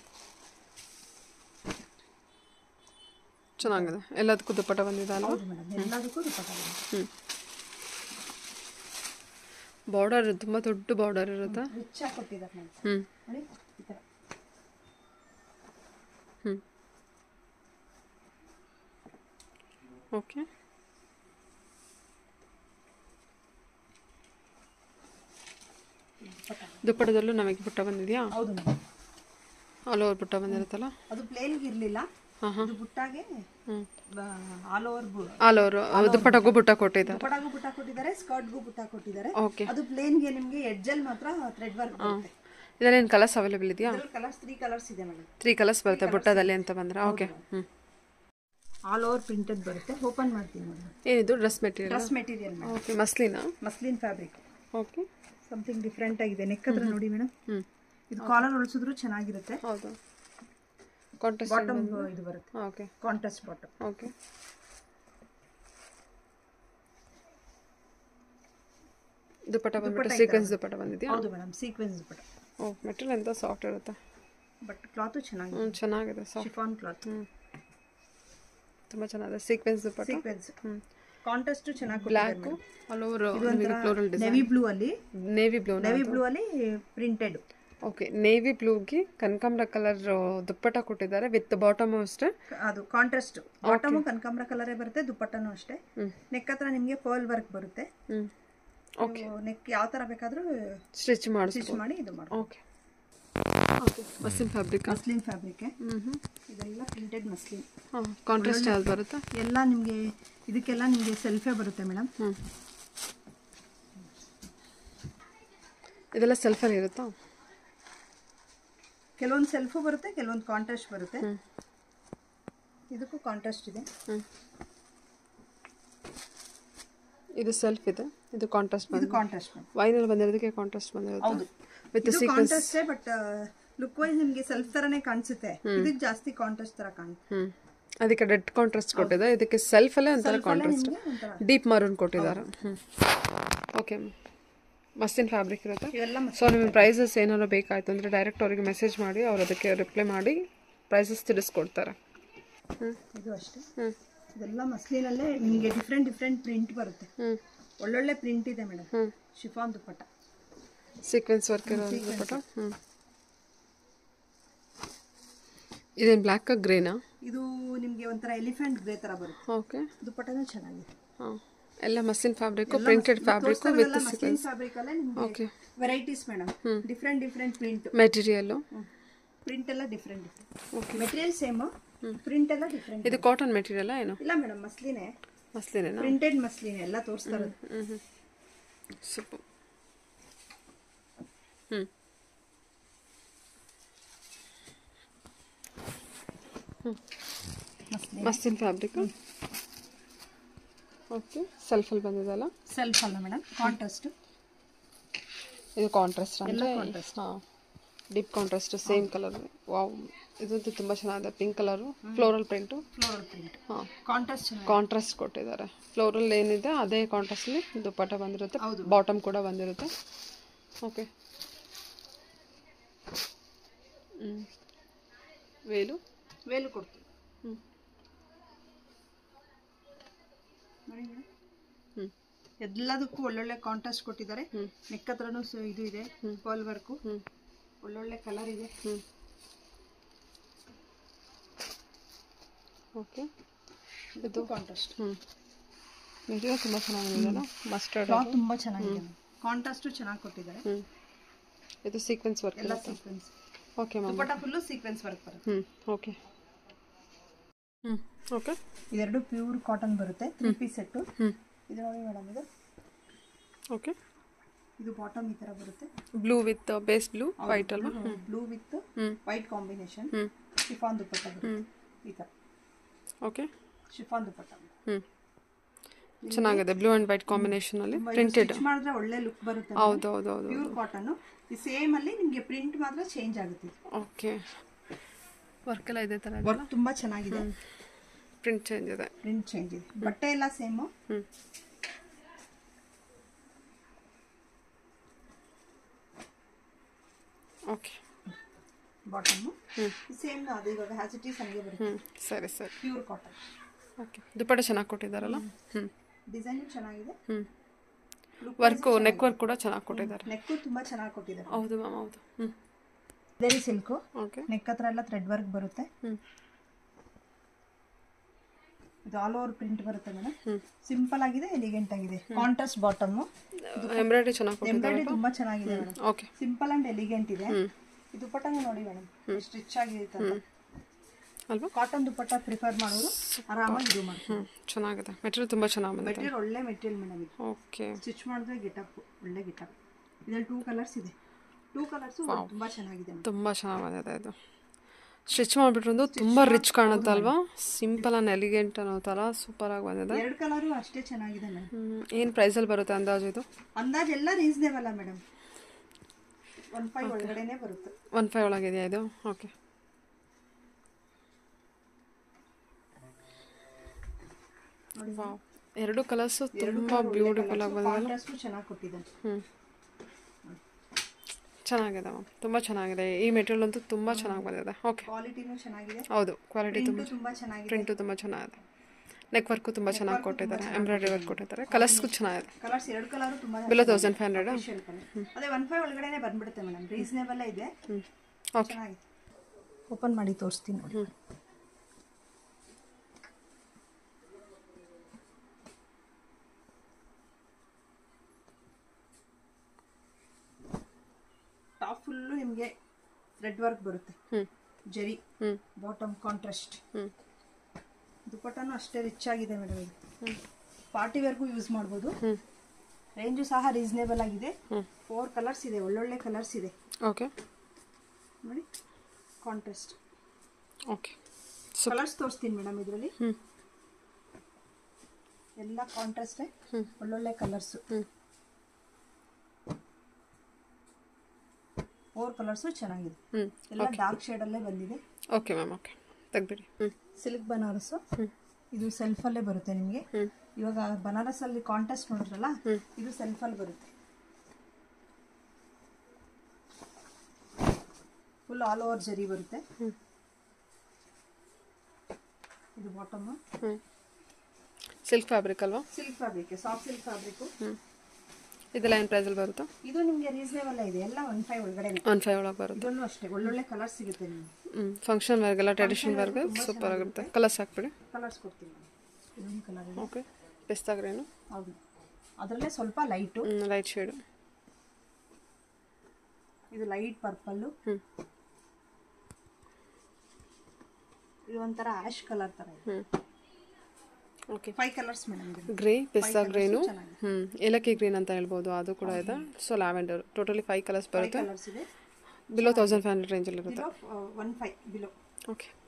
[SPEAKER 1] ಚೆನ್ನಾಗಿದೆ. ಎಲ್ಲದಕ್ಕೂ ದುಪ್ಪಟ್ಟ ಬಂದಿದೆ ಅಲ್ವಾ?
[SPEAKER 2] ಹೌದು ಮೇಡಮ್, ಎಲ್ಲದಕ್ಕೂ ದುಪ್ಪಟ್ಟ ಬಂದಿದೆ.
[SPEAKER 1] ಹ್ಞೂ ಬಾರ್ಡರ್ ತುಂಬ ದೊಡ್ಡ ಬಾರ್ಡರ್ ಇರುತ್ತೆ.
[SPEAKER 2] ರಿಚ್ ಆಗಿ ಕೊಟ್ಟಿದ್ದಾರೆ ಮೇಡಮ್.
[SPEAKER 1] ಹ್ಞೂ
[SPEAKER 2] ನೋಡಿ ಈ ಥರ.
[SPEAKER 1] ಹ್ಞೂ ಓಕೆ, ದುಪ್ಪಟ್ಟದಲ್ಲೂ ನಮಗೆ ಬುಟ್ಟ ಬಂದಿದೆಯಾ?
[SPEAKER 2] ಹೌದು ಮೇಡಮ್.
[SPEAKER 1] ಆಲ್ ಓವರ್ ಬುಟ್ಟ ಬಂದಿರುತ್ತಲ್ಲ?
[SPEAKER 2] ಅದು ಪ್ಲೇನ್ಗೆ ಇರಲಿಲ್ಲ,
[SPEAKER 1] ಹಾಂ ಹಾಂ.
[SPEAKER 2] ಇದು ಬುಟ್ಟಾಗೆ
[SPEAKER 1] ಹ್ಞೂ
[SPEAKER 2] ಆಲ್ ಓವರ್
[SPEAKER 1] ಆಲ್ ಓವರ್ ದುಪ್ಪಟ್ಟಗೂ ಬುಟ್ಟ ಕೊಟ್ಟಿದ್ದಾರೆ.
[SPEAKER 2] ದುಪ್ಪಟ್ಟಾಗೂ ಬುಟ್ಟ ಕೊಟ್ಟಿದ್ದಾರೆ, ಸ್ಕರ್ಟ್ಗೂ ಬುಟ್ಟ ಕೊಟ್ಟಿದ್ದಾರೆ.
[SPEAKER 1] ಓಕೆ,
[SPEAKER 2] ಅದು ಪ್ಲೇನ್ಗೆ ನಿಮಗೆ ಎಡ್ಜಲ್ಲಿ ಮಾತ್ರ ಥ್ರೆಡ್ ವರ್ಕ್ ಬರುತ್ತೆ.
[SPEAKER 1] ಇದರಲ್ಲಿ ಕಲರ್ಸ್ ಅವೈಲೇಬಲ್ ಇದೆಯಾ?
[SPEAKER 2] ಇದರಲ್ಲಿ ಕಲರ್ಸ್ ತ್ರೀ ಕಲರ್ಸ್ ಇದೆ ಮೇಡಮ್.
[SPEAKER 1] ತ್ರೀ ಕಲರ್ಸ್ ಬರುತ್ತೆ ಬುಟ್ಟದಲ್ಲಿ ಅಂತ ಬಂದರೆ. ಓಕೆ, ಹ್ಞೂ
[SPEAKER 2] ಆಲ್ ಓವರ್ ಪ್ರಿಂಟೆಡ್ ಬರುತ್ತೆ. ಓಪನ್ ಮಾಡ್ತೀನಿ ಮೇಡಮ್.
[SPEAKER 1] ಏನಿದು dress material?
[SPEAKER 2] Dress material madam.
[SPEAKER 1] Okay, ಮಸ್ಲಿನಾ?
[SPEAKER 2] Muslin fabric.
[SPEAKER 1] Okay,
[SPEAKER 2] something different ಆಗಿದೆ. ನೆಕ್ ಹತ್ರ ನೋಡಿ ಮೇಡಮ್.
[SPEAKER 1] ಹ್ಞೂ
[SPEAKER 2] ಇದು ಕಾಲರ್ ಹೊಲಿಸಿದ್ರು ಚೆನ್ನಾಗಿರುತ್ತೆ.
[SPEAKER 1] ಹೌದು. ಕಾಂಟ್ರಾಸ್ಟ್
[SPEAKER 2] ಬಾಟಮ್ ಇದು ಬರುತ್ತೆ.
[SPEAKER 1] Okay,
[SPEAKER 2] contrast bottom.
[SPEAKER 1] Okay, dupatta ಬಂದ್ಬಿಟ್ಟು ಸೀಕ್ವೆನ್ಸ್ ದುಪ್ಪಟ್ಟ ಬಂದಿದೆಯಾ?
[SPEAKER 2] ಹೌದು ಮೇಡಮ್, ಸೀಕ್ವೆನ್ಸ್ ದುಪ್ಪಟ್ಟ.
[SPEAKER 1] ಓ, ಮೆಟೀರಿಯಲ್ ಎಂತ ಸಾಫ್ಟ್ ಇರುತ್ತೆ.
[SPEAKER 2] ಬಟ್ ಕ್ಲಾತು ಚೆನ್ನಾಗಿದೆ.
[SPEAKER 1] ಹ್ಞೂ ಚೆನ್ನಾಗಿದೆ, ಸಾಫ್ಟ್
[SPEAKER 2] ಶಿಫಾನ್ ಕ್ಲಾತ್.
[SPEAKER 1] ಹ್ಞೂ ತುಂಬ ಚೆನ್ನಾಗಿದೆ. ಸೀಕ್ವೆನ್ಸ್ ದುಪ್ಪಟ್ಟ.
[SPEAKER 2] ಸೀಕ್ವೆನ್ಸ್.
[SPEAKER 1] ಹ್ಞೂ
[SPEAKER 2] ಕಾಂಟ್ರಾಸ್ಟ್ ಚೆನ್ನಾಗಿ
[SPEAKER 1] black all over floral design.
[SPEAKER 2] Navy blue ಅಲ್ಲಿ
[SPEAKER 1] ನೇವಿ ಬ್ಲೂ
[SPEAKER 2] ನೆವಿ ಬ್ಲೂ ಅಲ್ಲಿ ಪ್ರಿಂಟೆಡ್.
[SPEAKER 1] ಓಕೆ, ನೇವಿ ಬ್ಲೂಗೆ ಕನಕಾಂಬರ ಕಲರ್ ದುಪ್ಪಟ್ಟ ಕೊಟ್ಟಿದ್ದಾರೆ ವಿತ್ ಬಾಟಮ್ ಅಷ್ಟೇ.
[SPEAKER 2] ಅದು ಕಾಂಟ್ರಾಸ್ಟ್ ಬಾಟಮ್ ಕನಕಾಂಬರ ಕಲರೇ ಬರುತ್ತೆ, ದುಪ್ಪಟ್ಟನೂ ಅಷ್ಟೇ. ನೆಕ್ ಹತ್ರ ನಿಮಗೆ ಪರ್ಲ್ ವರ್ಕ್ ಬರುತ್ತೆ.
[SPEAKER 1] ಹ್ಞೂ ಓಕೆ,
[SPEAKER 2] ನೆಕ್ ಯಾವ ತರ ಬೇಕಾದ್ರೂ
[SPEAKER 1] ಸ್ಟಿಚ್ ಮಾಡಿ
[SPEAKER 2] ಸ್ಟಿಚ್ ಮಾಡಿ ಇದು ಮಾಡಿ.
[SPEAKER 1] Okay okay, muslin fabric.
[SPEAKER 2] Muslin fabric.
[SPEAKER 1] ಹ್ಞೂ ಹ್ಞೂ
[SPEAKER 2] ಇದೆಲ್ಲ ಪ್ರಿಂಟೆಡ್ ಮಸ್ಲಿನ್.
[SPEAKER 1] ಹಾಂ, ಕಾಂಟ್ರಾಸ್ಟ್ ಯಾವ್ದು ಬರುತ್ತೆ?
[SPEAKER 2] ಎಲ್ಲ ನಿಮಗೆ ಇದಕ್ಕೆಲ್ಲ ನಿಮಗೆ ಸೆಲ್ಫೇ ಬರುತ್ತೆ ಮೇಡಮ್.
[SPEAKER 1] ಹ್ಞೂ ಇದೆಲ್ಲ ಸೆಲ್ಫಲ್ಲಿ ಇರುತ್ತಾ?
[SPEAKER 2] ಕೆಲವೊಂದು ಸೆಲ್ಫು ಬರುತ್ತೆ, ಕೆಲವೊಂದು ಕಾಂಟ್ರಾಸ್ಟ್ ಬರುತ್ತೆ. ಇದಕ್ಕೂ ಕಾಂಟ್ರಾಸ್ಟ್ ಇದೆ.
[SPEAKER 1] ಹ್ಞೂ ಇದು ಸೆಲ್ಫ್ ಇದೆ, ಇದು ಕಾಂಟ್ರಾಸ್ಟ್
[SPEAKER 2] ಇದು
[SPEAKER 1] ಬಂದಿದೆ.
[SPEAKER 2] ಕಾಂಟ್ರಾಸ್ಟ್
[SPEAKER 1] ವೈನಲ್ಲಿ ಬಂದಿರೋದಕ್ಕೆ ಕಾಂಟ್ರಾಸ್ಟ್ ಬಂದಿರುತ್ತೆ.
[SPEAKER 2] ಹೌದು,
[SPEAKER 1] ವಿತ್
[SPEAKER 2] ಇದು
[SPEAKER 1] ಸೀಕ್ವೆನ್ಸ್.
[SPEAKER 2] ಕಾಂಟ್ರಾಸ್ಟೇ, ಬಟ್ ಲುಕ್ ವೈಸ್ ನಿಮಗೆ ಸೆಲ್ಫ್ ತರನೇ ಕಾಣಿಸುತ್ತೆ. ಇದಕ್ಕೆ ಜಾಸ್ತಿ ಕಾಂಟ್ರಾಸ್ಟ್ ತರ ಕಾಣುತ್ತೆ.
[SPEAKER 1] ಹ್ಞೂ ಅದಕ್ಕೆ ರೆಡ್ ಕಾಂಟ್ರಾಸ್ಟ್ ಕೊಟ್ಟಿದೆ, ಇದಕ್ಕೆ ಸೆಲ್ಫಲ್ಲೇ ಒಂಥರ ಕಾಂಟ್ರಾಸ್ಟ್ ಡೀಪ್ ಮರೂನ್ ಕೊಟ್ಟಿದ್ದಾರೆ. ಹ್ಞೂ ಓಕೆ, ಮಸ್ತಿನ ಫ್ಯಾಬ್ರಿಕ್ ಇರುತ್ತೆ.
[SPEAKER 2] ಇವೆಲ್ಲ
[SPEAKER 1] ಸೊ ನಿಮಗೆ ಪ್ರೈಸಸ್ ಏನಾದ್ರು ಬೇಕಾಯಿತು ಅಂದರೆ ಡೈರೆಕ್ಟ್ ಅವರಿಗೆ ಮೆಸೇಜ್ ಮಾಡಿ, ಅವ್ರು ಅದಕ್ಕೆ ರಿಪ್ಲೈ ಮಾಡಿ ಪ್ರೈಸಸ್ ತಿಳಿಸ್ಕೊಡ್ತಾರೆ. ಹ್ಞೂ
[SPEAKER 2] ಇದು ಅಷ್ಟೇ.
[SPEAKER 1] ಹ್ಞೂ
[SPEAKER 2] ಇದೆಲ್ಲ ಮಸ್ಲಿನಲ್ಲೇ ನಿಮಗೆ ಡಿಫ್ರೆಂಟ್ ಡಿಫ್ರೆಂಟ್ ಪ್ರಿಂಟ್ ಬರುತ್ತೆ.
[SPEAKER 1] ಹ್ಞೂ
[SPEAKER 2] ಒಳ್ಳೊಳ್ಳೆ ಪ್ರಿಂಟ್ ಇದೆ ಮೇಡಮ್.
[SPEAKER 1] ಹ್ಞೂ
[SPEAKER 2] ಶಿಫಾನ್ ದುಪ್ಪಟ್ಟ,
[SPEAKER 1] ಸೀಕ್ವೆನ್ಸ್ ವರ್ಕ್ ಇರೋ ದುಪ್ಪಟ್ಟ. ಹ್ಞೂ ಇದೇನು ಬ್ಲ್ಯಾಕ್ ಗ್ರೇನಾ?
[SPEAKER 2] ಇದು ನಿಮಗೆ ಒಂಥರ ಎಲಿಫೆಂಟ್ ಗ್ರೇ ತರ ಬರುತ್ತೆ.
[SPEAKER 1] ಓಕೆ,
[SPEAKER 2] ದುಪ್ಪಟ್ಟನೂ ಚೆನ್ನಾಗಿದೆ.
[SPEAKER 1] ಹಾಂ, ಎಲ್ಲ muslin fabric, printed fabric with sequence.
[SPEAKER 2] Fabric ಅಲ್ಲೇ ನಿಮಗೆ
[SPEAKER 1] okay,
[SPEAKER 2] varieties madam. Different different print.
[SPEAKER 1] Material
[SPEAKER 2] print ಎಲ್ಲ different different.
[SPEAKER 1] Okay,
[SPEAKER 2] material same, print ಎಲ್ಲ ಡಿಫ್ರೆಂಟ್.
[SPEAKER 1] ಇದು ಕಾಟನ್ ಮೆಟೀರಿಯಲ್ ಏನು?
[SPEAKER 2] ಇಲ್ಲ ಮೇಡಮ್, ಮಸ್ಲಿನೇ.
[SPEAKER 1] ಮಸ್ಲಿನೇನಾ?
[SPEAKER 2] ಪ್ರಿಂಟೆಡ್ ಮಸ್ಲಿನೇ ಎಲ್ಲ ತೋರಿಸ್ತಾ ಇರೋದು.
[SPEAKER 1] ಹ್ಞೂ ಹ್ಞೂ ಸೂಪರ್. ಹ್ಞೂ ಹ್ಞೂ ಮಸ್ಲಿನ್ ಫ್ಯಾಬ್ರಿಕ್. ಓಕೆ, ಸೆಲ್ಫಲ್ಲಿ ಬಂದಿದೆಲ್ಲ.
[SPEAKER 2] ಸೆಲ್ಫ್ ಅಲ್ಲ ಮೇಡಮ್, ಕಾಂಟ್ರಾಸ್ಟ್.
[SPEAKER 1] ಇದು ಕಾಂಟ್ರಾಸ್ಟ್ ಅಂದರೆ ಹಾಂ, deep contrast same colour. Wow, ಇದಂತೂ ತುಂಬ ಚೆನ್ನಾಗಿದೆ. Pink colour, floral print.
[SPEAKER 2] Floral print.
[SPEAKER 1] ಹಾಂ,
[SPEAKER 2] ಕಾಂಟ್ರಾಸ್ಟ್
[SPEAKER 1] ಕಾಂಟ್ರಾಸ್ಟ್ ಕೊಟ್ಟಿದ್ದಾರೆ. ಫ್ಲೋರಲ್ ಏನಿದೆ ಅದೇ ಕಾಂಟ್ರಾಸ್ಟಲ್ಲಿ ದುಪ್ಪಟ್ಟ ಬಂದಿರುತ್ತೆ, ಬಾಟಮ್ ಕೂಡ ಬಂದಿರುತ್ತೆ. ಓಕೆ, ಹ್ಞೂ, ವೇಲು
[SPEAKER 2] ವೇಲು ಕೊಡ್ತೀವಿ.
[SPEAKER 1] ಹ್ಞೂ
[SPEAKER 2] ನೋಡಿ ಮೇಡಮ್,
[SPEAKER 1] ಹ್ಞೂ
[SPEAKER 2] ಎಲ್ಲದಕ್ಕೂ ಒಳ್ಳೊಳ್ಳೆ ಕಾಂಟ್ರಾಸ್ಟ್ ಕೊಟ್ಟಿದ್ದಾರೆ. ನೆಕ್ ಹತ್ರನೂ ಇದು ಇದೆ, ಪರ್ಲ್ ವರ್ಕು, ಒಳ್ಳೊಳ್ಳೆ ಕಲರ್ ಇದೆ.
[SPEAKER 1] ಹ್ಞೂ ಓಕೆ,
[SPEAKER 2] ಇದು ಕಾಂಟ್ರಾಸ್ಟ್.
[SPEAKER 1] ಹ್ಞೂ, ಮೆಟೀರಿಯಲ್ ತುಂಬ ಚೆನ್ನಾಗಿದೆಯಲ್ಲ, ಮಸ್ಟರ್ಡ್.
[SPEAKER 2] ಕ್ಲಾತ್ ತುಂಬ ಚೆನ್ನಾಗಿದೆ, ಕಾಂಟ್ರಾಸ್ಟು ಚೆನ್ನಾಗಿ ಕೊಟ್ಟಿದ್ದಾರೆ.
[SPEAKER 1] ಹ್ಞೂ, ಇದು ಸೀಕ್ವೆನ್ಸ್ ವರ್ಕ್
[SPEAKER 2] ಎಲ್ಲ sequence.
[SPEAKER 1] Okay ma'am,
[SPEAKER 2] dupatta full sequence work ಬರುತ್ತೆ.
[SPEAKER 1] ಹ್ಞೂ ಓಕೆ. ಹ್ಞೂ ಓಕೆ,
[SPEAKER 2] ಇದೆರಡು ಪ್ಯೂರ್ ಕಾಟನ್ ಬರುತ್ತೆ, ತ್ರೀ ಪೀಸ್ ಸೆಟ್ಟು.
[SPEAKER 1] ಹ್ಞೂ,
[SPEAKER 2] ಇದು ನೋಡಿ ಮೇಡಮ್, ಇದು
[SPEAKER 1] ಓಕೆ.
[SPEAKER 2] ಇದು ಬಾಟಮ್ ಈ ಥರ ಬರುತ್ತೆ,
[SPEAKER 1] blue with base blue white ಅಲ್ವಾ?
[SPEAKER 2] Blue with white combination.
[SPEAKER 1] ಹ್ಞೂ,
[SPEAKER 2] ಶಿಫಾನ್ ದುಪಟ್ಟ ಬರುತ್ತೆ ಈ ಥರ.
[SPEAKER 1] Okay,
[SPEAKER 2] chiffon dupatta.
[SPEAKER 1] ಹ್ಞೂ, ಚೆನ್ನಾಗಿದೆ. ಬ್ಲೂ ಆ್ಯಂಡ್ ವೈಟ್ ಕಾಂಬಿನೇಷನಲ್ಲಿ ಪ್ರಿಂಟೆಡ್
[SPEAKER 2] ಮಾಡಿದ್ರೆ ಒಳ್ಳೆ ಲುಕ್ ಬರುತ್ತೆ.
[SPEAKER 1] ಹೌದು ಹೌದು ಹೌದು.
[SPEAKER 2] Pure cotton. ಈ ಸೇಮ್ ಅಲ್ಲಿ ನಿಮಗೆ ಪ್ರಿಂಟ್ ಮಾತ್ರ ಚೇಂಜ್ ಆಗುತ್ತೆ.
[SPEAKER 1] ಓಕೆ, ವರ್ಕ್ ಎಲ್ಲ ಇದೆ ಥರ.
[SPEAKER 2] ವರ್ಕ್ ತುಂಬ ಚೆನ್ನಾಗಿದೆ,
[SPEAKER 1] ಪ್ರಿಂಟ್ ಚೇಂಜ್ ಇದೆ.
[SPEAKER 2] ಪ್ರಿಂಟ್ ಚೇಂಜ್ ಇದೆ, ಬಟ್ಟೆ ಎಲ್ಲ ಸೇಮು.
[SPEAKER 1] ಹ್ಞೂ, ಓಕೆ.
[SPEAKER 2] ಬಾಟಮು ಸೇಮ್ ಅದು ಇವಾಗ ಹ್ಯಾಸ್ ಇಟ್ ಈಸ್ ಹಂಗೆ ಬರುತ್ತೆ.
[SPEAKER 1] ಹ್ಞೂ, ಸರಿ ಸರಿ.
[SPEAKER 2] Pure cotton.
[SPEAKER 1] ಓಕೆ, ದುಪ್ಪಟ್ಟ ಚೆನ್ನಾಗಿ ಕೊಟ್ಟಿದ್ದಾರಲ್ಲ. ಹ್ಞೂ,
[SPEAKER 2] ಡಿಸೈನು ಚೆನ್ನಾಗಿದೆ.
[SPEAKER 1] ಹ್ಞೂ, ವರ್ಕು, ನೆಕ್ ವರ್ಕ್ ಕೂಡ ಚೆನ್ನಾಗಿ ಕೊಟ್ಟಿದ್ದಾರೆ.
[SPEAKER 2] ನೆಕ್ಕು ತುಂಬ ಚೆನ್ನಾಗಿ ಕೊಟ್ಟಿದ್ದಾರೆ.
[SPEAKER 1] ಹೌದು ಮ್ಯಾಮ್, ಹೌದು. ಹ್ಞೂ,
[SPEAKER 2] ವೆರಿ ಸಿಲ್ಕು.
[SPEAKER 1] ಓಕೆ,
[SPEAKER 2] ನೆಕ್ ಹತ್ರ ಎಲ್ಲ ಥ್ರೆಡ್ ವರ್ಕ್ ಬರುತ್ತೆ.
[SPEAKER 1] ಹ್ಞೂ,
[SPEAKER 2] ಇದು ಆಲ್ ಓವರ್ ಪ್ರಿಂಟ್ ಬರುತ್ತೆ ಮೇಡಮ್.
[SPEAKER 1] ಹ್ಞೂ,
[SPEAKER 2] ಸಿಂಪಲ್ ಆಗಿದೆ, ಎಲಿಗೆಂಟ್ ಆಗಿದೆ. Contrast bottom.
[SPEAKER 1] ಎಂಬ್ರಾಯ್ಡ್ರಿ ಚೆನ್ನಾಗಿ ಕೊಟ್ಟಿದ್ದಾರೆ.
[SPEAKER 2] ಎಂಬ್ರಾಯ್ಡ್ರಿ ತುಂಬ ಚೆನ್ನಾಗಿದೆ madam.
[SPEAKER 1] Okay,
[SPEAKER 2] simple and elegant ಇದೆ. ಇದು ದುಪಟ್ಟನ ನೋಡಿ ಮೇಡಮ್, ಎಷ್ಟು ರಿಚ್ ಆಗಿದೆ
[SPEAKER 1] ಅಲ್ವಾ?
[SPEAKER 2] ಕಾಟನ್ ದುಪಟ್ಟ ಪ್ರಿಫರ್ ಮಾಡೋರು ಆರಾಮಾಗಿ ಇದು ಮಾಡಿ.
[SPEAKER 1] ಹ್ಞೂ, ಚೆನ್ನಾಗಿದೆ. ಮೆಟೀರಿಯಲ್ ತುಂಬ ಚೆನ್ನಾಗಿ ಬಂದಿದೆ.
[SPEAKER 2] ಮೆಟೀರಿಯಲ್ ಒಳ್ಳೆ ಮೆಟೀರಿಯಲ್ ಮೇಡಮ್ ಇದು.
[SPEAKER 1] ಓಕೆ,
[SPEAKER 2] ಸ್ಟಿಚ್ ಮಾಡಿದ್ರೆ ಗೆಟಪ್ ಒಳ್ಳೆ ಗೆಟಪ್. ಇದರಲ್ಲಿ ಟೂ ಕಲರ್ಸ್ ಇದೆ. ಟೂ ಕಲರ್ಸು ತುಂಬ ಚೆನ್ನಾಗಿದೆ.
[SPEAKER 1] ತುಂಬ ಚೆನ್ನಾಗಿ ಬಂದಿದೆ. ಇದು ಸ್ಟಿಚ್ ಮಾಡಿಬಿಟ್ರು ತುಂಬ ರಿಚ್ ಕಾಣುತ್ತಲ್ವಾ? ಸಿಂಪಲ್ ಆ್ಯಂಡ್ ಎಲಿಗೆಂಟ್ ಅನ್ನೋ ಥರ ಸೂಪರಾಗಿ ಬಂದಿದೆ.
[SPEAKER 2] ಎರಡು ಕಲರು ಅಷ್ಟೇ ಚೆನ್ನಾಗಿದೆ ಮೇಡಮ್.
[SPEAKER 1] ಏನು ಪ್ರೈಸಲ್ಲಿ ಬರುತ್ತೆ ಅಂದಾಜು ಇದು?
[SPEAKER 2] ಅಂದಾಜು ಎಲ್ಲ ರೀಸನೇಬಲ್ ಅಲ್ಲ ಮೇಡಮ್, ಒನ್ ಫೈವ್ ಒಳಗಡೆನೇ ಬರುತ್ತೆ.
[SPEAKER 1] ಒನ್ ಫೈವ್ ಒಳಗಿದೆಯಾ ಇದು? ಓಕೆ, ವಾವ್, ಎರಡು ಕಲರ್ಸು ತುಂಬ ಬ್ಯೂಟಿಫುಲ್ ಆಗಿ ಬಂದಿದೆ.
[SPEAKER 2] ಕಾಂಟ್ರಾಸ್ಟ್ ಚೆನ್ನಾಗಿ ಕೊಟ್ಟಿದ್ದಾನೆ.
[SPEAKER 1] ಹ್ಞೂ, ಚೆನ್ನಾಗಿದೆ ಮ್ಯಾಮ್, ತುಂಬ ಚೆನ್ನಾಗಿದೆ. ಈ ಮೆಟೀರಿಯಲ್ ಅಂತೂ ತುಂಬ ಚೆನ್ನಾಗಿ ಬಂದಿದೆ. ಓಕೆ,
[SPEAKER 2] ಕ್ವಾಲಿಟಿನೂ ಚೆನ್ನಾಗಿದೆ.
[SPEAKER 1] ಹೌದು, ಕ್ವಾಲಿಟಿ ತುಂಬ
[SPEAKER 2] ತುಂಬ ಚೆನ್ನಾಗಿದೆ.
[SPEAKER 1] ಪ್ರಿಂಟು ತುಂಬ ಚೆನ್ನಾಗಿದೆ. ನೆಕ್ ವರ್ಕು ತುಂಬ ಚೆನ್ನಾಗಿ ಕೊಟ್ಟಿದ್ದಾರೆ, ಎಂಬ್ರಾಯ್ಡ್ರಿ ವರ್ಕ್ ಕೊಟ್ಟಿದ್ದಾರೆ. ಕಲರ್ಸ್ಗೂ ಚೆನ್ನಾಗಿದೆ.
[SPEAKER 2] ಕಲರ್ಸ್ ಎರಡು ಕಲರು ತುಂಬ
[SPEAKER 1] ಬಿಲೋ ತೌಸಂಡ್ ಫೈವ್ ಹಂಡ್ರೆಡ್.
[SPEAKER 2] ಅದೇ ಒನ್ ಫೈವ್ ಒಳಗಡೆನೆ ಬಂದ್ಬಿಡುತ್ತೆ ಮೇಡಮ್, ರೀಸನೇಬಲ್ ಇದೆ.
[SPEAKER 1] ಹ್ಞೂ, ಓಕೆ.
[SPEAKER 2] ಚೆನ್ನಾಗಿದೆ. ಓಪನ್ ಮಾಡಿ ತೋರಿಸ್ತೀನಿ ನೋಡಿ.
[SPEAKER 1] ಹ್ಞೂ,
[SPEAKER 2] ಟಾಪ್ ಫುಲ್ಲು ನಿಮಗೆ ಥ್ರೆಡ್ ವರ್ಕ್ ಬರುತ್ತೆ.
[SPEAKER 1] ಹ್ಞೂ,
[SPEAKER 2] ಜರಿ.
[SPEAKER 1] ಹ್ಞೂ,
[SPEAKER 2] ಬಾಟಮ್ ಕಾಂಟ್ರಾಸ್ಟ್.
[SPEAKER 1] ಹ್ಞೂ,
[SPEAKER 2] ದುಪಟ್ಟನೂ ಅಷ್ಟೇ ರಿಚ್ ಆಗಿದೆ ಮೇಡಮ್. ಇದು
[SPEAKER 1] ಹ್ಞೂ,
[SPEAKER 2] ಪಾರ್ಟಿ ವೇರ್ಗೂ ಯೂಸ್ ಮಾಡ್ಬೋದು.
[SPEAKER 1] ಹ್ಞೂ,
[SPEAKER 2] ರೇಂಜು ಸಹ ರೀಸನೇಬಲ್ ಆಗಿದೆ.
[SPEAKER 1] ಹ್ಞೂ,
[SPEAKER 2] ಫೋರ್ ಕಲರ್ಸ್ ಇದೆ, ಒಳ್ಳೊಳ್ಳೆ ಕಲರ್ಸ್ ಇದೆ
[SPEAKER 1] ಓಕೆ.
[SPEAKER 2] ನೋಡಿ, ಕಾಂಟ್ರಾಸ್ಟ್.
[SPEAKER 1] ಓಕೆ,
[SPEAKER 2] ಕಲರ್ಸ್ ತೋರಿಸ್ತೀನಿ ಮೇಡಮ್ ಇದರಲ್ಲಿ.
[SPEAKER 1] ಹ್ಞೂ,
[SPEAKER 2] ಎಲ್ಲ ಕಾಂಟ್ರಾಸ್ಟೇ,
[SPEAKER 1] ಹ್ಞೂ,
[SPEAKER 2] ಒಳ್ಳೊಳ್ಳೆ ಕಲರ್ಸು.
[SPEAKER 1] ಹ್ಞೂ,
[SPEAKER 2] ಫೋರ್ ಕಲರ್ಸು ಚೆನ್ನಾಗಿದೆ.
[SPEAKER 1] ಹ್ಞೂ,
[SPEAKER 2] ಎಲ್ಲ ಡಾರ್ಕ್ ಶೇಡಲ್ಲೇ ಬಂದಿದೆ.
[SPEAKER 1] ಓಕೆ ಮ್ಯಾಮ್, ಓಕೆ, ತೆಗ್ಬಿಡಿ. ಹ್ಞೂ,
[SPEAKER 2] ಸಿಲ್ಕ್ ಬನಾರಸ್ಸು.
[SPEAKER 1] ಹ್ಞೂ,
[SPEAKER 2] ಇದು ಸೆಲ್ಫಲ್ಲೇ ಬರುತ್ತೆ ನಿಮಗೆ.
[SPEAKER 1] ಹ್ಞೂ,
[SPEAKER 2] ಇವಾಗ ಬನಾರಸಲ್ಲಿ ಕಾಂಟ್ರಾಸ್ಟ್ ನೋಡಿದ್ರಲ್ಲ, ಇದು ಸೆಲ್ಫಲ್ಲಿ ಬರುತ್ತೆ. ಫುಲ್ ಆಲ್ ಓವರ್ ಜರಿ ಬರುತ್ತೆ.
[SPEAKER 1] ಹ್ಞೂ,
[SPEAKER 2] ಇದು ಬಾಟಮ್.
[SPEAKER 1] ಹ್ಞೂ, ಸಿಲ್ಕ್ ಫ್ಯಾಬ್ರಿಕ್ ಅಲ್ವಾ?
[SPEAKER 2] Silk fabric, soft silk fabric.
[SPEAKER 1] ಹ್ಞೂ, ಇದೆಲ್ಲ ಏನು ಪ್ರೈಸಲ್ಲಿ ಬರುತ್ತಾ?
[SPEAKER 2] ಇದು ನಿಮಗೆ ರೀಸನೇಬಲ್ ಇದೆ, ಎಲ್ಲ ಒನ್ ಫೈವ್ ಒಳಗಡೆ.
[SPEAKER 1] ಒನ್ ಫೈವ್ ಒಳಗೆ ಬರುತ್ತೆ.
[SPEAKER 2] ಇದನ್ನು ಅಷ್ಟೇ ಒಳ್ಳೊಳ್ಳೆ ಕಲರ್ಸ್ ಸಿಗುತ್ತೆ ನಿಮಗೆ.
[SPEAKER 1] ಹ್ಞೂ, ಫಂಕ್ಷನ್ ವರ್ಗೆಲ್ಲ ಟ್ರೆಡಿಷನಲ್ ವರ್ಗೆ ಸೂಪರ್ ಆಗಿರುತ್ತೆ. ಕಲರ್ಸ್ ಹಾಕ್ಬಿಡಿ.
[SPEAKER 2] ಕಲರ್ಸ್ ಕೊಡ್ತೀನಿ. ಇದೊಂದು ಕಲರ್ ಇದೆ.
[SPEAKER 1] ಓಕೆ, ಪಿಸ್ತಾ ಗ್ರೀನು.
[SPEAKER 2] ಹೌದು, ಅದರಲ್ಲೇ ಸ್ವಲ್ಪ ಲೈಟು.
[SPEAKER 1] ಹ್ಞೂ, ಲೈಟ್ ಶೇಡು.
[SPEAKER 2] ಇದು ಲೈಟ್ ಪರ್ಪಲ್ಲು.
[SPEAKER 1] ಹ್ಞೂ,
[SPEAKER 2] ಇದು ಒಂಥರ ಆಶ್ ಕಲರ್ ಥರ ಇದೆ.
[SPEAKER 1] ಹ್ಞೂ, okay.
[SPEAKER 2] Five colours madam.
[SPEAKER 1] Grey, ಪಿಸ್ತಾ ಗ್ರೀನು, ಹ್ಞೂ, ಏಲಕ್ಕಿ ಗ್ರೀನ್ ಅಂತ ಹೇಳ್ಬೋದು, ಅದು ಕೂಡ ಇದೆ. So lavender, totally five colours ಬರುತ್ತೆ.
[SPEAKER 2] ಕಲರ್ಸ್ ಇದೆ.
[SPEAKER 1] ಬಿಲೋ ತೌಸಂಡ್ ಫೈವ್ ಹಂಡ್ರೆಡ್ ರೇಂಜಲ್ಲಿ ಇರುತ್ತೆ.
[SPEAKER 2] One five below.
[SPEAKER 1] ಓಕೆ.